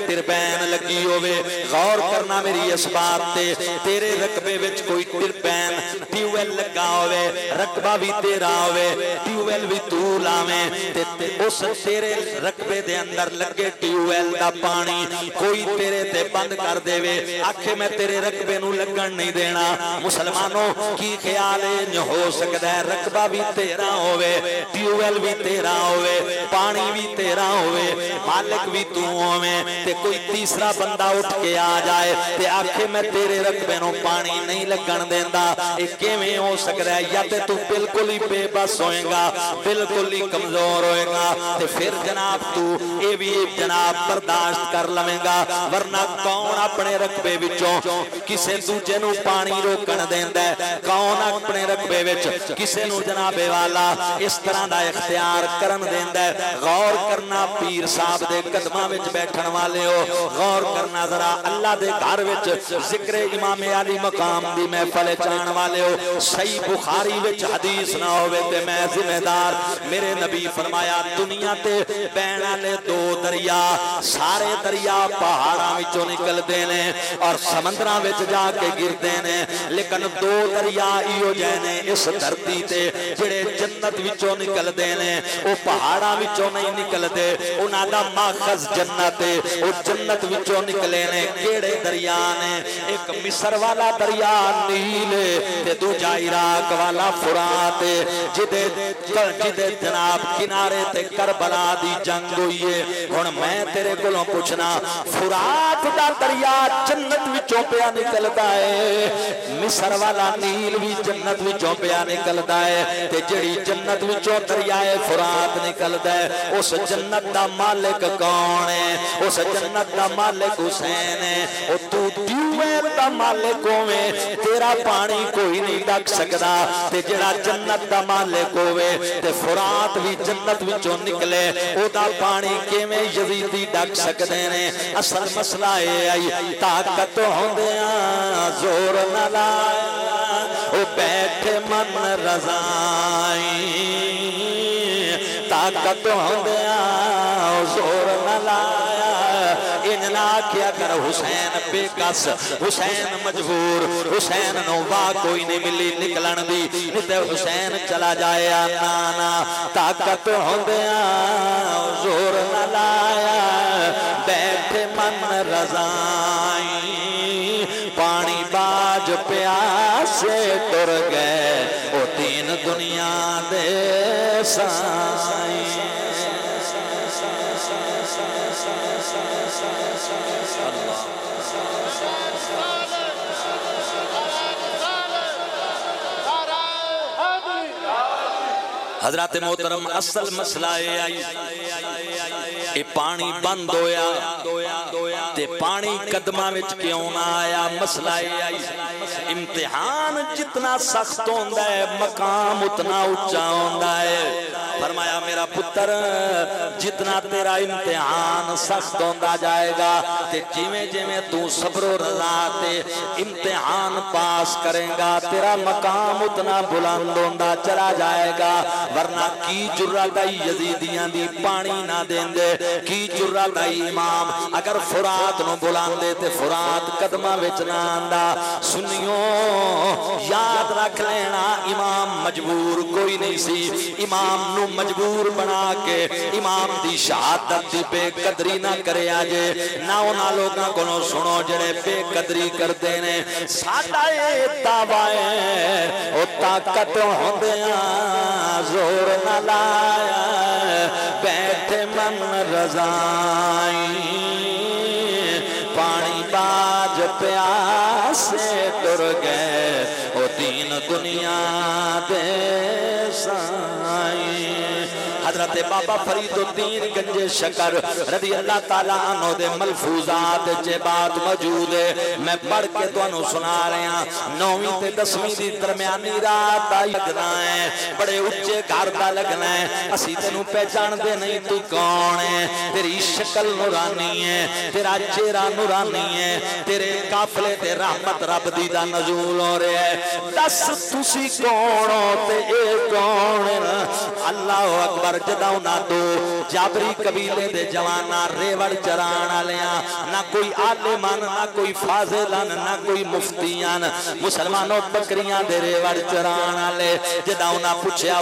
तिरपैन लगी होवे। गौर करना मेरी इस बात ते, तेरे रकबे विच कोई तिरपैन ट्यूबवेल लगा होवे, रकबा भी तेरा होवे, ट्यूबवेल भी तू लावें ते, ते उस तेरे रकबे दे अंदर लगे ट्यूबवेल दा पानी कोई तेरे ते बंद कर देवे, आखे मैं तेरे रकबे नू लगन नहीं देना। मुसलमानों की ख्याल हो सकता है रकबा भी तेरा होवे, ट्यूबवेल भी तेरा होवे, पानी भी तेरा होवे, मालिक भी तू होवे, ते कोई तीसरा बंदा उठ के आ जाए ते आखे मैं तेरे रकबे नू पानी नहीं लगन देंदा। ये किवें हो सकता है? या ते तू बिल्कुल ही बेबस होएगा, बिल्कुल ही कमजोर होएगा, ते फिर जनाब तू ये भी जनाब बर्दाश्त कर लवेगा। वरना कौन अपने रकबे विचों किसे दूजे नू पानी रोकण देंदा है? कौन अपने रकबे विच किसे नू जनाबे वाला इस तरह दा इख्तियार करन देंदा है? गौर करना पीर साहब दे कदमां विच बैठण वाले हो, गौर करना जरा अल्लाह दे घर विच जिक्र इमाम अली मकाम दी महफिल चाहण वाले हो। सही बुखारी विच हदीस ना होवे ते मैं जिम्मेदार। मेरे नबी फरमाया दुनिया ते बहण वाले दो दरिया, सारे दरिया पहाड़ां विचों निकलदे ने और समंदरां विच जाके गिरदे ने, लेकिन दो दरिया इहो जिहे ने इस धरती ते जिहड़े जन्नत विचों निकलदे ने ओ पहाड़ां विचों नहीं निकलदे, उन्हां दा माखज़ जन्नत है, ओ जन्नत विचों निकले ने। किहड़े दरिया ने? एक मिस्र वाला दरिया नील ते दूजा इराक वाला फुरात, जिदे जिदे जनाब किनारे ते करबला दी जंग हुई है। हुण मैं तेरे कोलों पुछना, फुरात दा दरिया जन्नत विचों पिया निकलदा है, मिस्र वाला नील भी जन्नत विचों पिया निकलदा है, ते जिहड़ी जन्नत विचों दरियाए फुरात निकलदा है उस जन्नत दा मालिक कौन है? उस जन्नत दा मालिक हुसैन है। ओ तू ट्यूबवेल दा मालिक होवे, तेरा पानी कोई नहीं डक सकदा, ते जिहड़ा जन्नत दा मालिक होवे ते फुरात भी जन्नत विचों निकले, ओदा पानी किवें यजीदी डक सकदे ने? असल मसला ए आई ताकत होंदियां जोर न लाया, ओ बैठे मन रज़ाई, ताकत होंदियां जोर न लाया। इन्ना आख्या कर हुसैन बेकस, हुसैन मजबूर, हुसैन नो वाह कोई नहीं मिली निकलन दी, नहीं ते हुसैन चला जाए नाना। ताकत होंदियां जोर न लाया, बैठे मन रज़ाई, पानी बाज प्यासे तुर गए ओ तीन दुनिया दे साई। हजरत मोहतरम असल मसला आई ये पानी बंद होया ते पानी कदमां विच क्यों ना आया? मसला आई इम्तिहान जितना सख्त होंदा है मकाम उतना उच्चा होंदा है। फरमाया मेरा पुत्र जितना तेरा इम्तिहान सख्त होंदा जाएगा ते जिवें जिवें तू सब्रो रज़ा ते इम्तिहान पास करेगा तेरा मकाम उतना बुलंद होंदा चला जाएगा। वरना की जुर्रत आई यजीदियां दी पानी ना देंदे, की जुर्रत आई इमाम अगर फुरात नु बुलांदे ते फुरात कदमां विच ना आंदा। सुनियो याद रख लेना इमाम मजबूर कोई नहीं सी, इमाम नु मजबूर बना के इमाम दी शहादत दी बेकदरी ना करे जे ना उन्हां लोकां कोलों सुनो जेड़े बेकदरी करदे ने। साडा ए दावा है ओ ताकत होंदियां जोर न लाया, बैठे मन रज़ाई, पानी बाज प्यासे तुर गए ओ तीन दुनिया दे साई। हजरत बाबा फरीदुद्दीन गंजे शकर रज़ी अल्लाह ताला अन्हु दे मलफूजात च बात मौजूद है, मैं पढ़ के तुहानू सुना रहा। नौवीं ते दसवीं दी दरम्यानी रात दा लगना है, बड़े उच्चे घर दा लगना है, असी तेनू पहचानदे नहीं तू कौन है, तेरी शक्ल नूरानी है, तेरा चेहरा नूरानी है, तेरे काफले ते रहमत रब दी दा नज़ूल हो रहा है। दस तुसी कौन हो ते ए कौन है? अल्लाह अकबर पर जदा उन्हां दो जाबरी कबीले दे जवाना रेवड़ चराण वालियां ना कोई आलिमान ना कोई फाजिलान ना कोई मुफ्तियान मुसलमानों बकरियां दे रेवड़ चराण वाले जदा उन्हां पुछया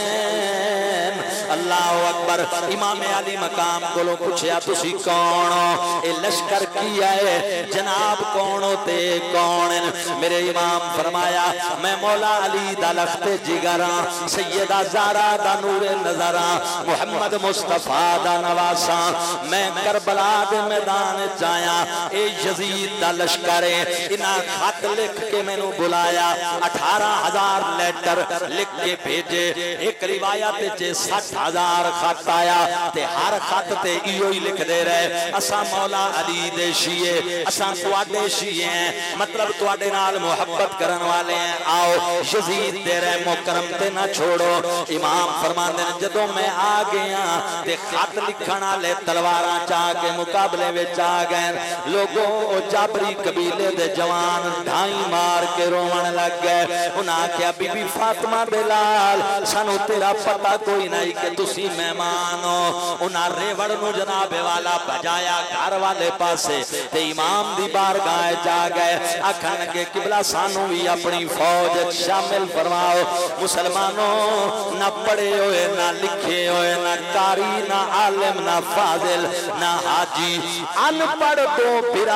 हुसैन अल्लाह अकबर इमाम अली मकाम कोलों पुछया तुसी कौन हो ए लश्कर की है जनाब कौन हो ते कौन मेरे इमाम फरमाया मैं मौला अली दा लख्ते जिगरा सैयदा ज़हरा दा नूरे नज़रा मुहम्मद मुस्तफा दा नवासा मैं करबला दे मैदान च आया ए यजीद दा लश्कर इन्हां खत लिख के मैनू बुलाया अठारह हजार लेटर लिख के भेजे एक रिवायत च साठ हजार खत आया ते हर खत ते इहो ही लिखदे रहे असा मौला अली दे शीए असा तुहाडे शीए हैं मतलब तुहाडे नाल मोहब्बत करन वाले हैं आओ यजीद दे रहमो करम ते ना छोड़ो इमाम फरमांदे ने जदों मैं आ गया ते खत लिखण वाले तलवारां चा के मुकाबले विच आ गए लोगों ओ जाबरी कबीले दे जवान ढाई मार के रोवण लग गए उन्हां आख्या बीबी फातिमा दे लाल सानू तेरा पता कोई नहीं कि तुसी मेहमान हो उन्हां रेवड़ नू जनाबे वाला बजाया घर वाले पासे ते इमाम दी बारगाह जा गए आखन लगे किबला सानू भी अपनी फौज शामिल फरमाओ मुसलमानों ना पढ़े होए ना लिखे होए ना कारी ना आलिम ना फाजिल ना हाजी अनपढ़ दो फिरा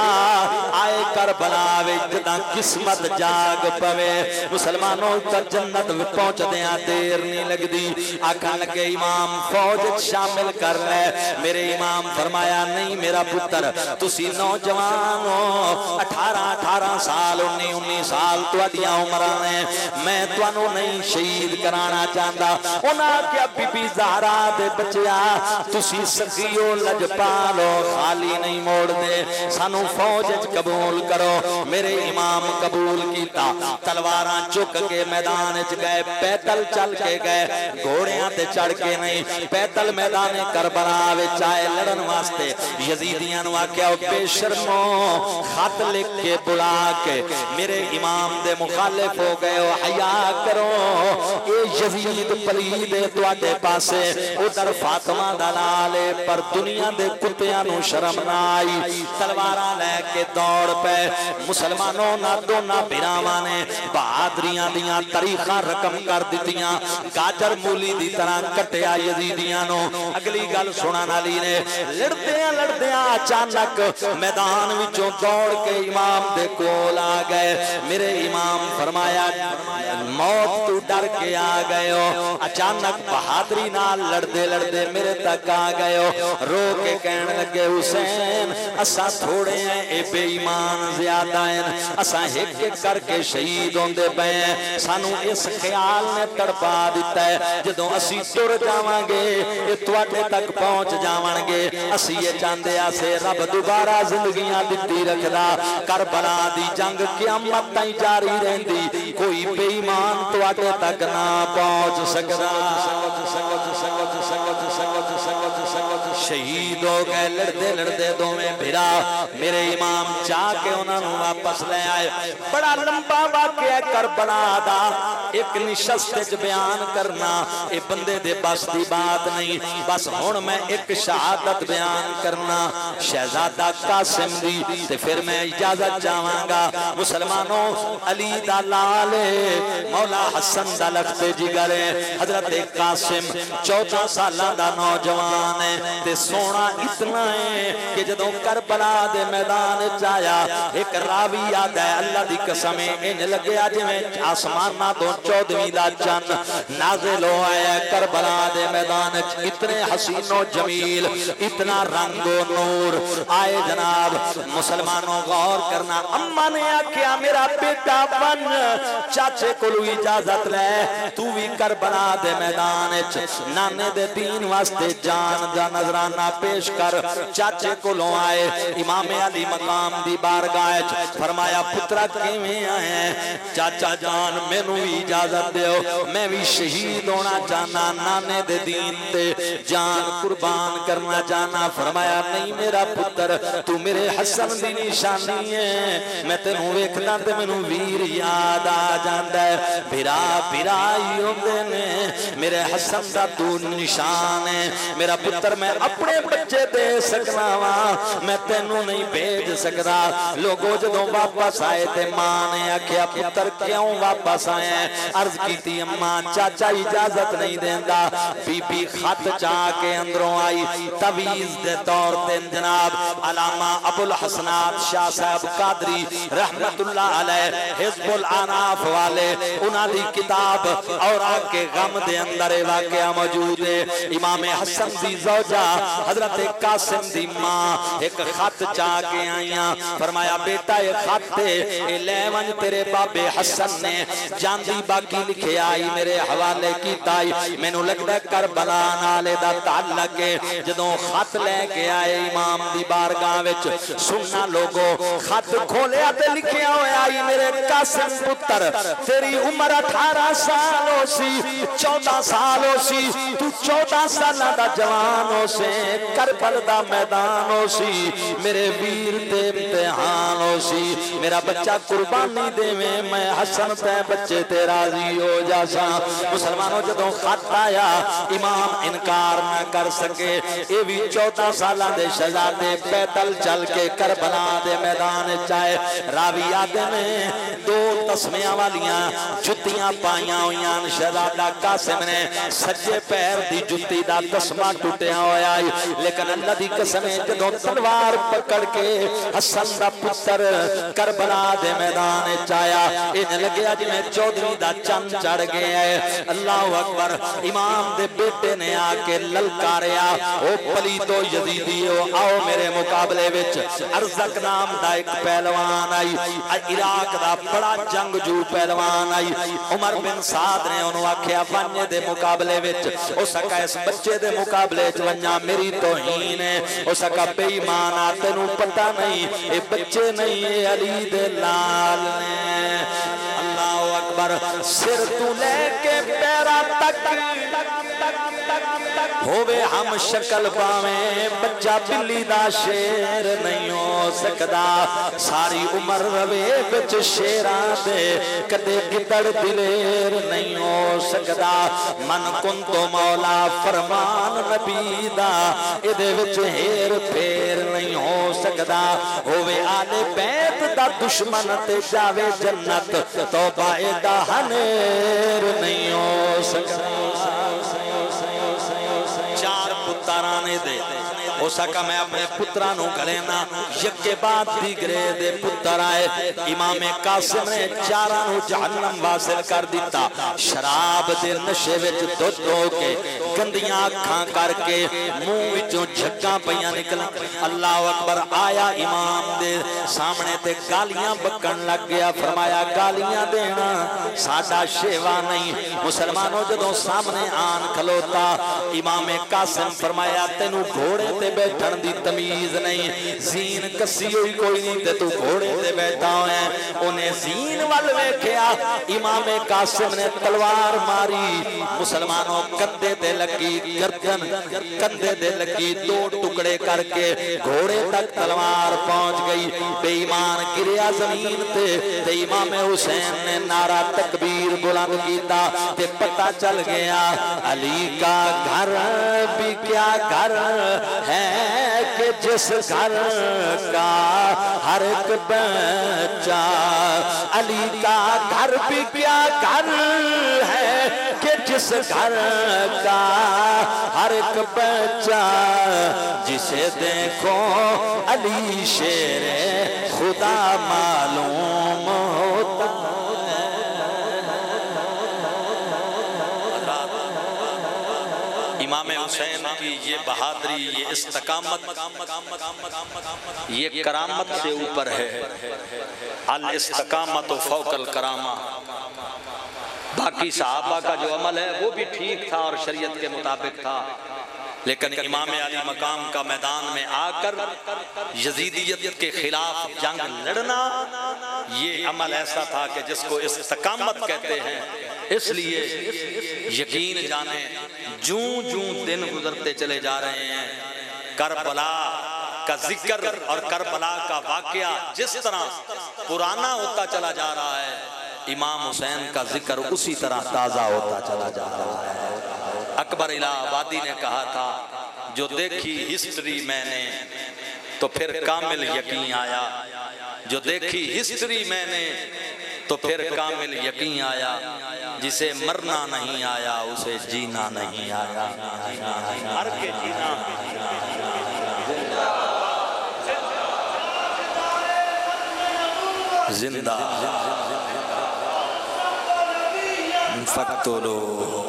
आए करबला विच दा किस्मत जाग पवे मुसलमानों तक जन्नत पहुंचदे देर नहीं लगदी आखन लगे इमाम फौज शामिल कर ले मेरे इमाम फरमाया नहीं मेरा पुत्र तुसी नौजवान हो अठारह अठारह साल उन्नी उन्नी साल तुहाडियां उमरां ने मैं तुहानू नहीं शहीद कराना चाहता उन्हां आख्या बीबी ज़हरा दे बच्चिया तुसी सखियो लजपालो खाली नहीं मोड़दे सानू फौज च कबूल करो मेरे इमाम कबूल कीता तलवारां चुक के मैदान च गए पैदल चल के गए घोड़ियां ते चढ़ के नहीं पैदल मैदान करबला विच आए लड़न वास्ते यजीदियां नू आख्या बेशर्मो खत लिख के बुला के मेरे इमाम दे मुखालिफ हो गए हो हया करो ये यजीद पलीद है तुहाडे पासे उधर फातिमा दा लाल पर दुनिया दे कुत्तियां नू शर्म ना आई तलवारां लेके दौड़ पे मुसलमानों ना दोना बिरावां ने बहादुरियां दियां तारीखां रकम कर दित्तियां गाजर मूली दी तरह कटिया यजीदियां नू अगली गल सुनन वाली ने लड़दियां लड़दियां अचानक मैदान विचों दौड़ के इमाम दे कोल आ गए मेरे इमाम फरमाया मौत तू डर के आ गए हो अचानक बहादुरी नाल लड़दे लड़दे मेरे तक आ गए हो रो के कहने लगे हुसैन असा थोड़े हैं ए बेईमान ज्यादा हैं असा एक एक करके शहीद होंदे पे हैं सानू इस ख्याल ने तड़पा दिता है जदों असी तुर जावांगे ये तुहाडे तक पहुंच जावणगे असी ये चाहते आसे रब दोबारा जिंदगियां दित्ती रखदा करबला दी जंग क़यामत ताईं जारी रहंदी कोई बेईमान तुहाडे तक ना पहुंच सकदा शहीद हो गए लड़ते लड़ते दोवें भिरा मेरे इमाम चाह के उन्होंने वापस ले आए बड़ा लंबा वाकया करबला दा एक निशस्त च बयान करना ये बंदे दे बस की बात नहीं बस हुण मैं एक शहादत बयान करना शहजादा कासिम दी ते फिर मैं इजाजत चाहांगा मुसलमानों अली दा लाल मौला हसन दा लखते जिगर हजरत कासिम चौदह साल दा नौजवान है ते सोना इतना है कि जदों करबला दे मैदान च आया एक रावी याद है अल्लाह दी कसम इंज लग्या जिवें आसमानां तो चौदहवीं दा चन्न नाज़िल हो आया करबला दे मैदान च इतने हसीनो जमील इतना रंगो नूर आए जनाब मुसलमानों गौर करना अम्मा ने आख्या मेरा बेटा बन चाचे कोलों इजाजत ले तू भी करबला दे मैदान च नाने दे दीन वास्ते जान दा नजराना नजराना पेश कर। चाचे कोलों आए इमाम अली मकाम दी बारगाह च, फरमाया पुत्रा किवें आए? चाचा जान मैनू भी इजाजत दो, मैं भी शहीद होना चाहना, नाने दे दीन ते जान कुर्बान करना चाहना। फरमाया नहीं मेरा पुत्र, तू मेरे हसन दी निशानी है, मैं तेनू वेखदा ते मैनू वीर याद आ जांदा है। भिरा भिरा ही होंदे ने, मेरे हसन दा तू निशान है। मेरा पुत्र मैं अपने बच्चे दे सकना वा, मैं तेनू नहीं भेज सकदा। लोगों जदों वापस आए ते मां ने आख्या पुत्र क्यों वापस आए? अर्ज की अम्मा चाचा इजाजत नहीं देंदा। बीबी खत चा के अंदरों आई, तवीज दे तौर ते जनाब अलामा अबुल हसनात शाह साहब कादरी रहमतुल्लाह अलैह हिज़्बुल अनाफ वाले उन्हां दी किताब और आके गम दे अंदर ए वाकया मौजूद है। इमाम हसन दी ज़ौजा हजरत कासिम दी मां एक खत चा के आईयां, फरमाया बेटा ये खत ए ले वन तेरे बाबे हसन ने जांदी बाकी लिखे आई मेरे हवाले कीता। मैनू लगदा करबला नाले दा ताल्लुक है। जदों खत लेके आए इमाम दी बारगाह विच, सुनना लोगो खत खोलिया ते लिखिया होया आई मेरे कासिम पुत्र तेरी उम्र अठारह साल हो सी, चौदह साल हो सी, तू चौदह साल दा जवान हो से, करबल दा मैदान हो सी, मेरे वीर ते इम्तिहान हो सी। मेरा बच्चा कुर्बानी देवे, मैं हसन ते बच्चे ते राजी हो जासा। मुसलमानों जदों खत आया इमाम इनकार न कर सके। ये भी चौदह साल दे शहजादे पैदल चल के करबला दे मैदान चाहे रावी आदे ने दो तस्मियां वालियां जुत्तियां पाइया हुई। शहजादा कासिम ने सज्जे पैर दी जुत्ती दा तस्मा टूटिया होया, लेकिन अल्लाह दी कसम जदों तलवार पकड़ के हसन दा पुत्र करबला दे मैदान चाया, इन लग्या जिवें चौधरी दा चंद चढ़ गया है। अल्लाह अकबर। इमाम दे बेटे ने आके ललकारिया, ओ पलीतो यजीदियो आओ मेरे मुकाबले विच। अरज़क नाम दा एक पहलवान आई, इराक दा बड़ा जंगजू पहलवान आई। उमर बिन साद ने उन्होंने आख्या वन्य दे मुकाबले विच हो सका, इस बच्चे दे मुकाबले च वन्या मेरी तौहीन है। हो सका बेईमान आ तेनू पता नहीं ये बच्चे नहीं ये अली दे लाल ने। अल्लाह अकबर। सिर तू लेके पैरा तक होवे हम शक्ल पावे, बच्चा बिल्ली दा शेर नहीं हो सकदा। सारी उम्र रवे बिच शेरां दे, कदे गिदड़ दिलेर नहीं हो सकदा। मन कुन तो मौला फरमान नबी दा, इहदे विच हेर फेर नहीं हो सकदा। होवे आले बैत दा दुश्मन ते जावे जन्नत, तौबा एदा हनेर नहीं हो सकदा। चार पुत्रा ने दे हो सका मैं अपने पुत्रा नू गले ना यके बाद दीगरे दे पुत्र आए। इमाम कासिम ने चारा नू जहन्नम वासिल कर दिता। शराब दे नशे विच दुध धो के गंदियां अखां करके मुंह विचों झग्गां पईयां निकल। अल्लाह अकबर। आया इमाम दे सामने ते गालियां बकन लग गया। फरमाया गालियां देना साडा शेवा नहीं। मुसलमानों जदों सामने आन खलोता इमाम कासिम फरमाया तेनू घोड़े ते बैठन दी तमीज नहीं, जीन कसी हुई कोई नहीं ते तू घोड़े ते बैठा है। उन्हें जीन वल वेख्या, इमाम कासिम ने तलवार मारी। मुसलमानों कंधे ते लगी गर्दन, कंधे ते लगी दो टुकड़े करके घोड़े तक तलवार पहुंच गई। बेईमान गिरया जमीन ते, ते इमाम हुसैन ने नारा तकबीर बुलंद कीता ते पता चल गया अली का घर भी क्या घर है कि जिस घर का हर एक बच्चा, अली का घर भी क्या घर है कि जिस घर का हर एक बच्चा, जिसे देखो अली शेरे खुदा मालूम होता। इमाम हुसैन की ये बहादुरी, ये इस्तकामत, ये करामत से ऊपर है। अल इस्तकामत फौकल करामा। बाकी सहाबा का जो अमल है वो भी ठीक था और शरीयत के मुताबिक था, लेकिन इमाम अली मकाम का मैदान में आकर यजीदियत के खिलाफ जंग लड़ना ये अमल ऐसा था कि जिसको इस्तकामत कहते हैं। इसलिए यकीन जाने जूं जूं दिन गुजरते चले जा रहे हैं, करबला का जिक्र और करबला का वाकया जिस तरह पुराना होता चला जा रहा है, इमाम हुसैन का जिक्र उसी तरह ताज़ा होता चला जा रहा है। अकबर इलाहाबादी ने कहा था, जो देखी हिस्ट्री मैंने तो फिर कामिल यकीन आया, जो देखी हिस्ट्री मैंने तो फिर कामिल यकीन आया, जिसे मरना नहीं आया उसे जीना नहीं आया। मर के जीना जिंदा फक्तुलो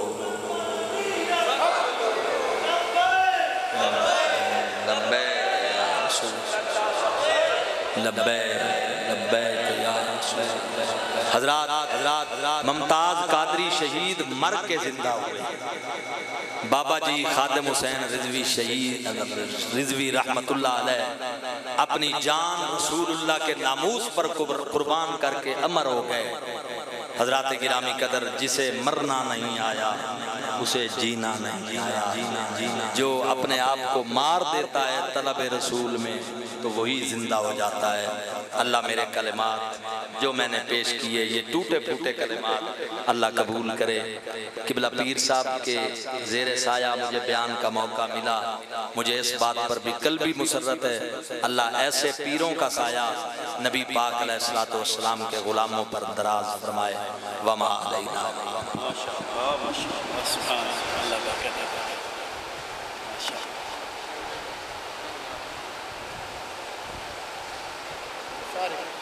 हजरात हजरात मुमताज कादरी शहीद मर के जिंदा हुए। बाबा जी खादिम हुसैन रिजवी शहीद रिजवी रहमतुल्लाह अलैह अपनी जान रसूलुल्लाह के नामूस पर कुर्बान करके अमर हो गए। हजरात गिरामी कदर, जिसे मरना नहीं आया उसे जीना नहीं आया। जो अपने आप को मार देता है तलब रसूल में तो वही जिंदा हो जाता है। अल्लाह मेरे कलिमात जो मैंने पेश किए, ये टूटे फूटे कलिमात अल्लाह कबूल करे। किबला पीर साहब के ज़ेरे साया मुझे बयान का मौका मिला, मुझे इस बात पर भी कल भी मुसर्रत है। अल्लाह ऐसे पीरों का साया नबी पाक अलैहिस्सलातु वस्सलाम के गुलामों पर दराज फरमाए। वमा अलैना। Sorry.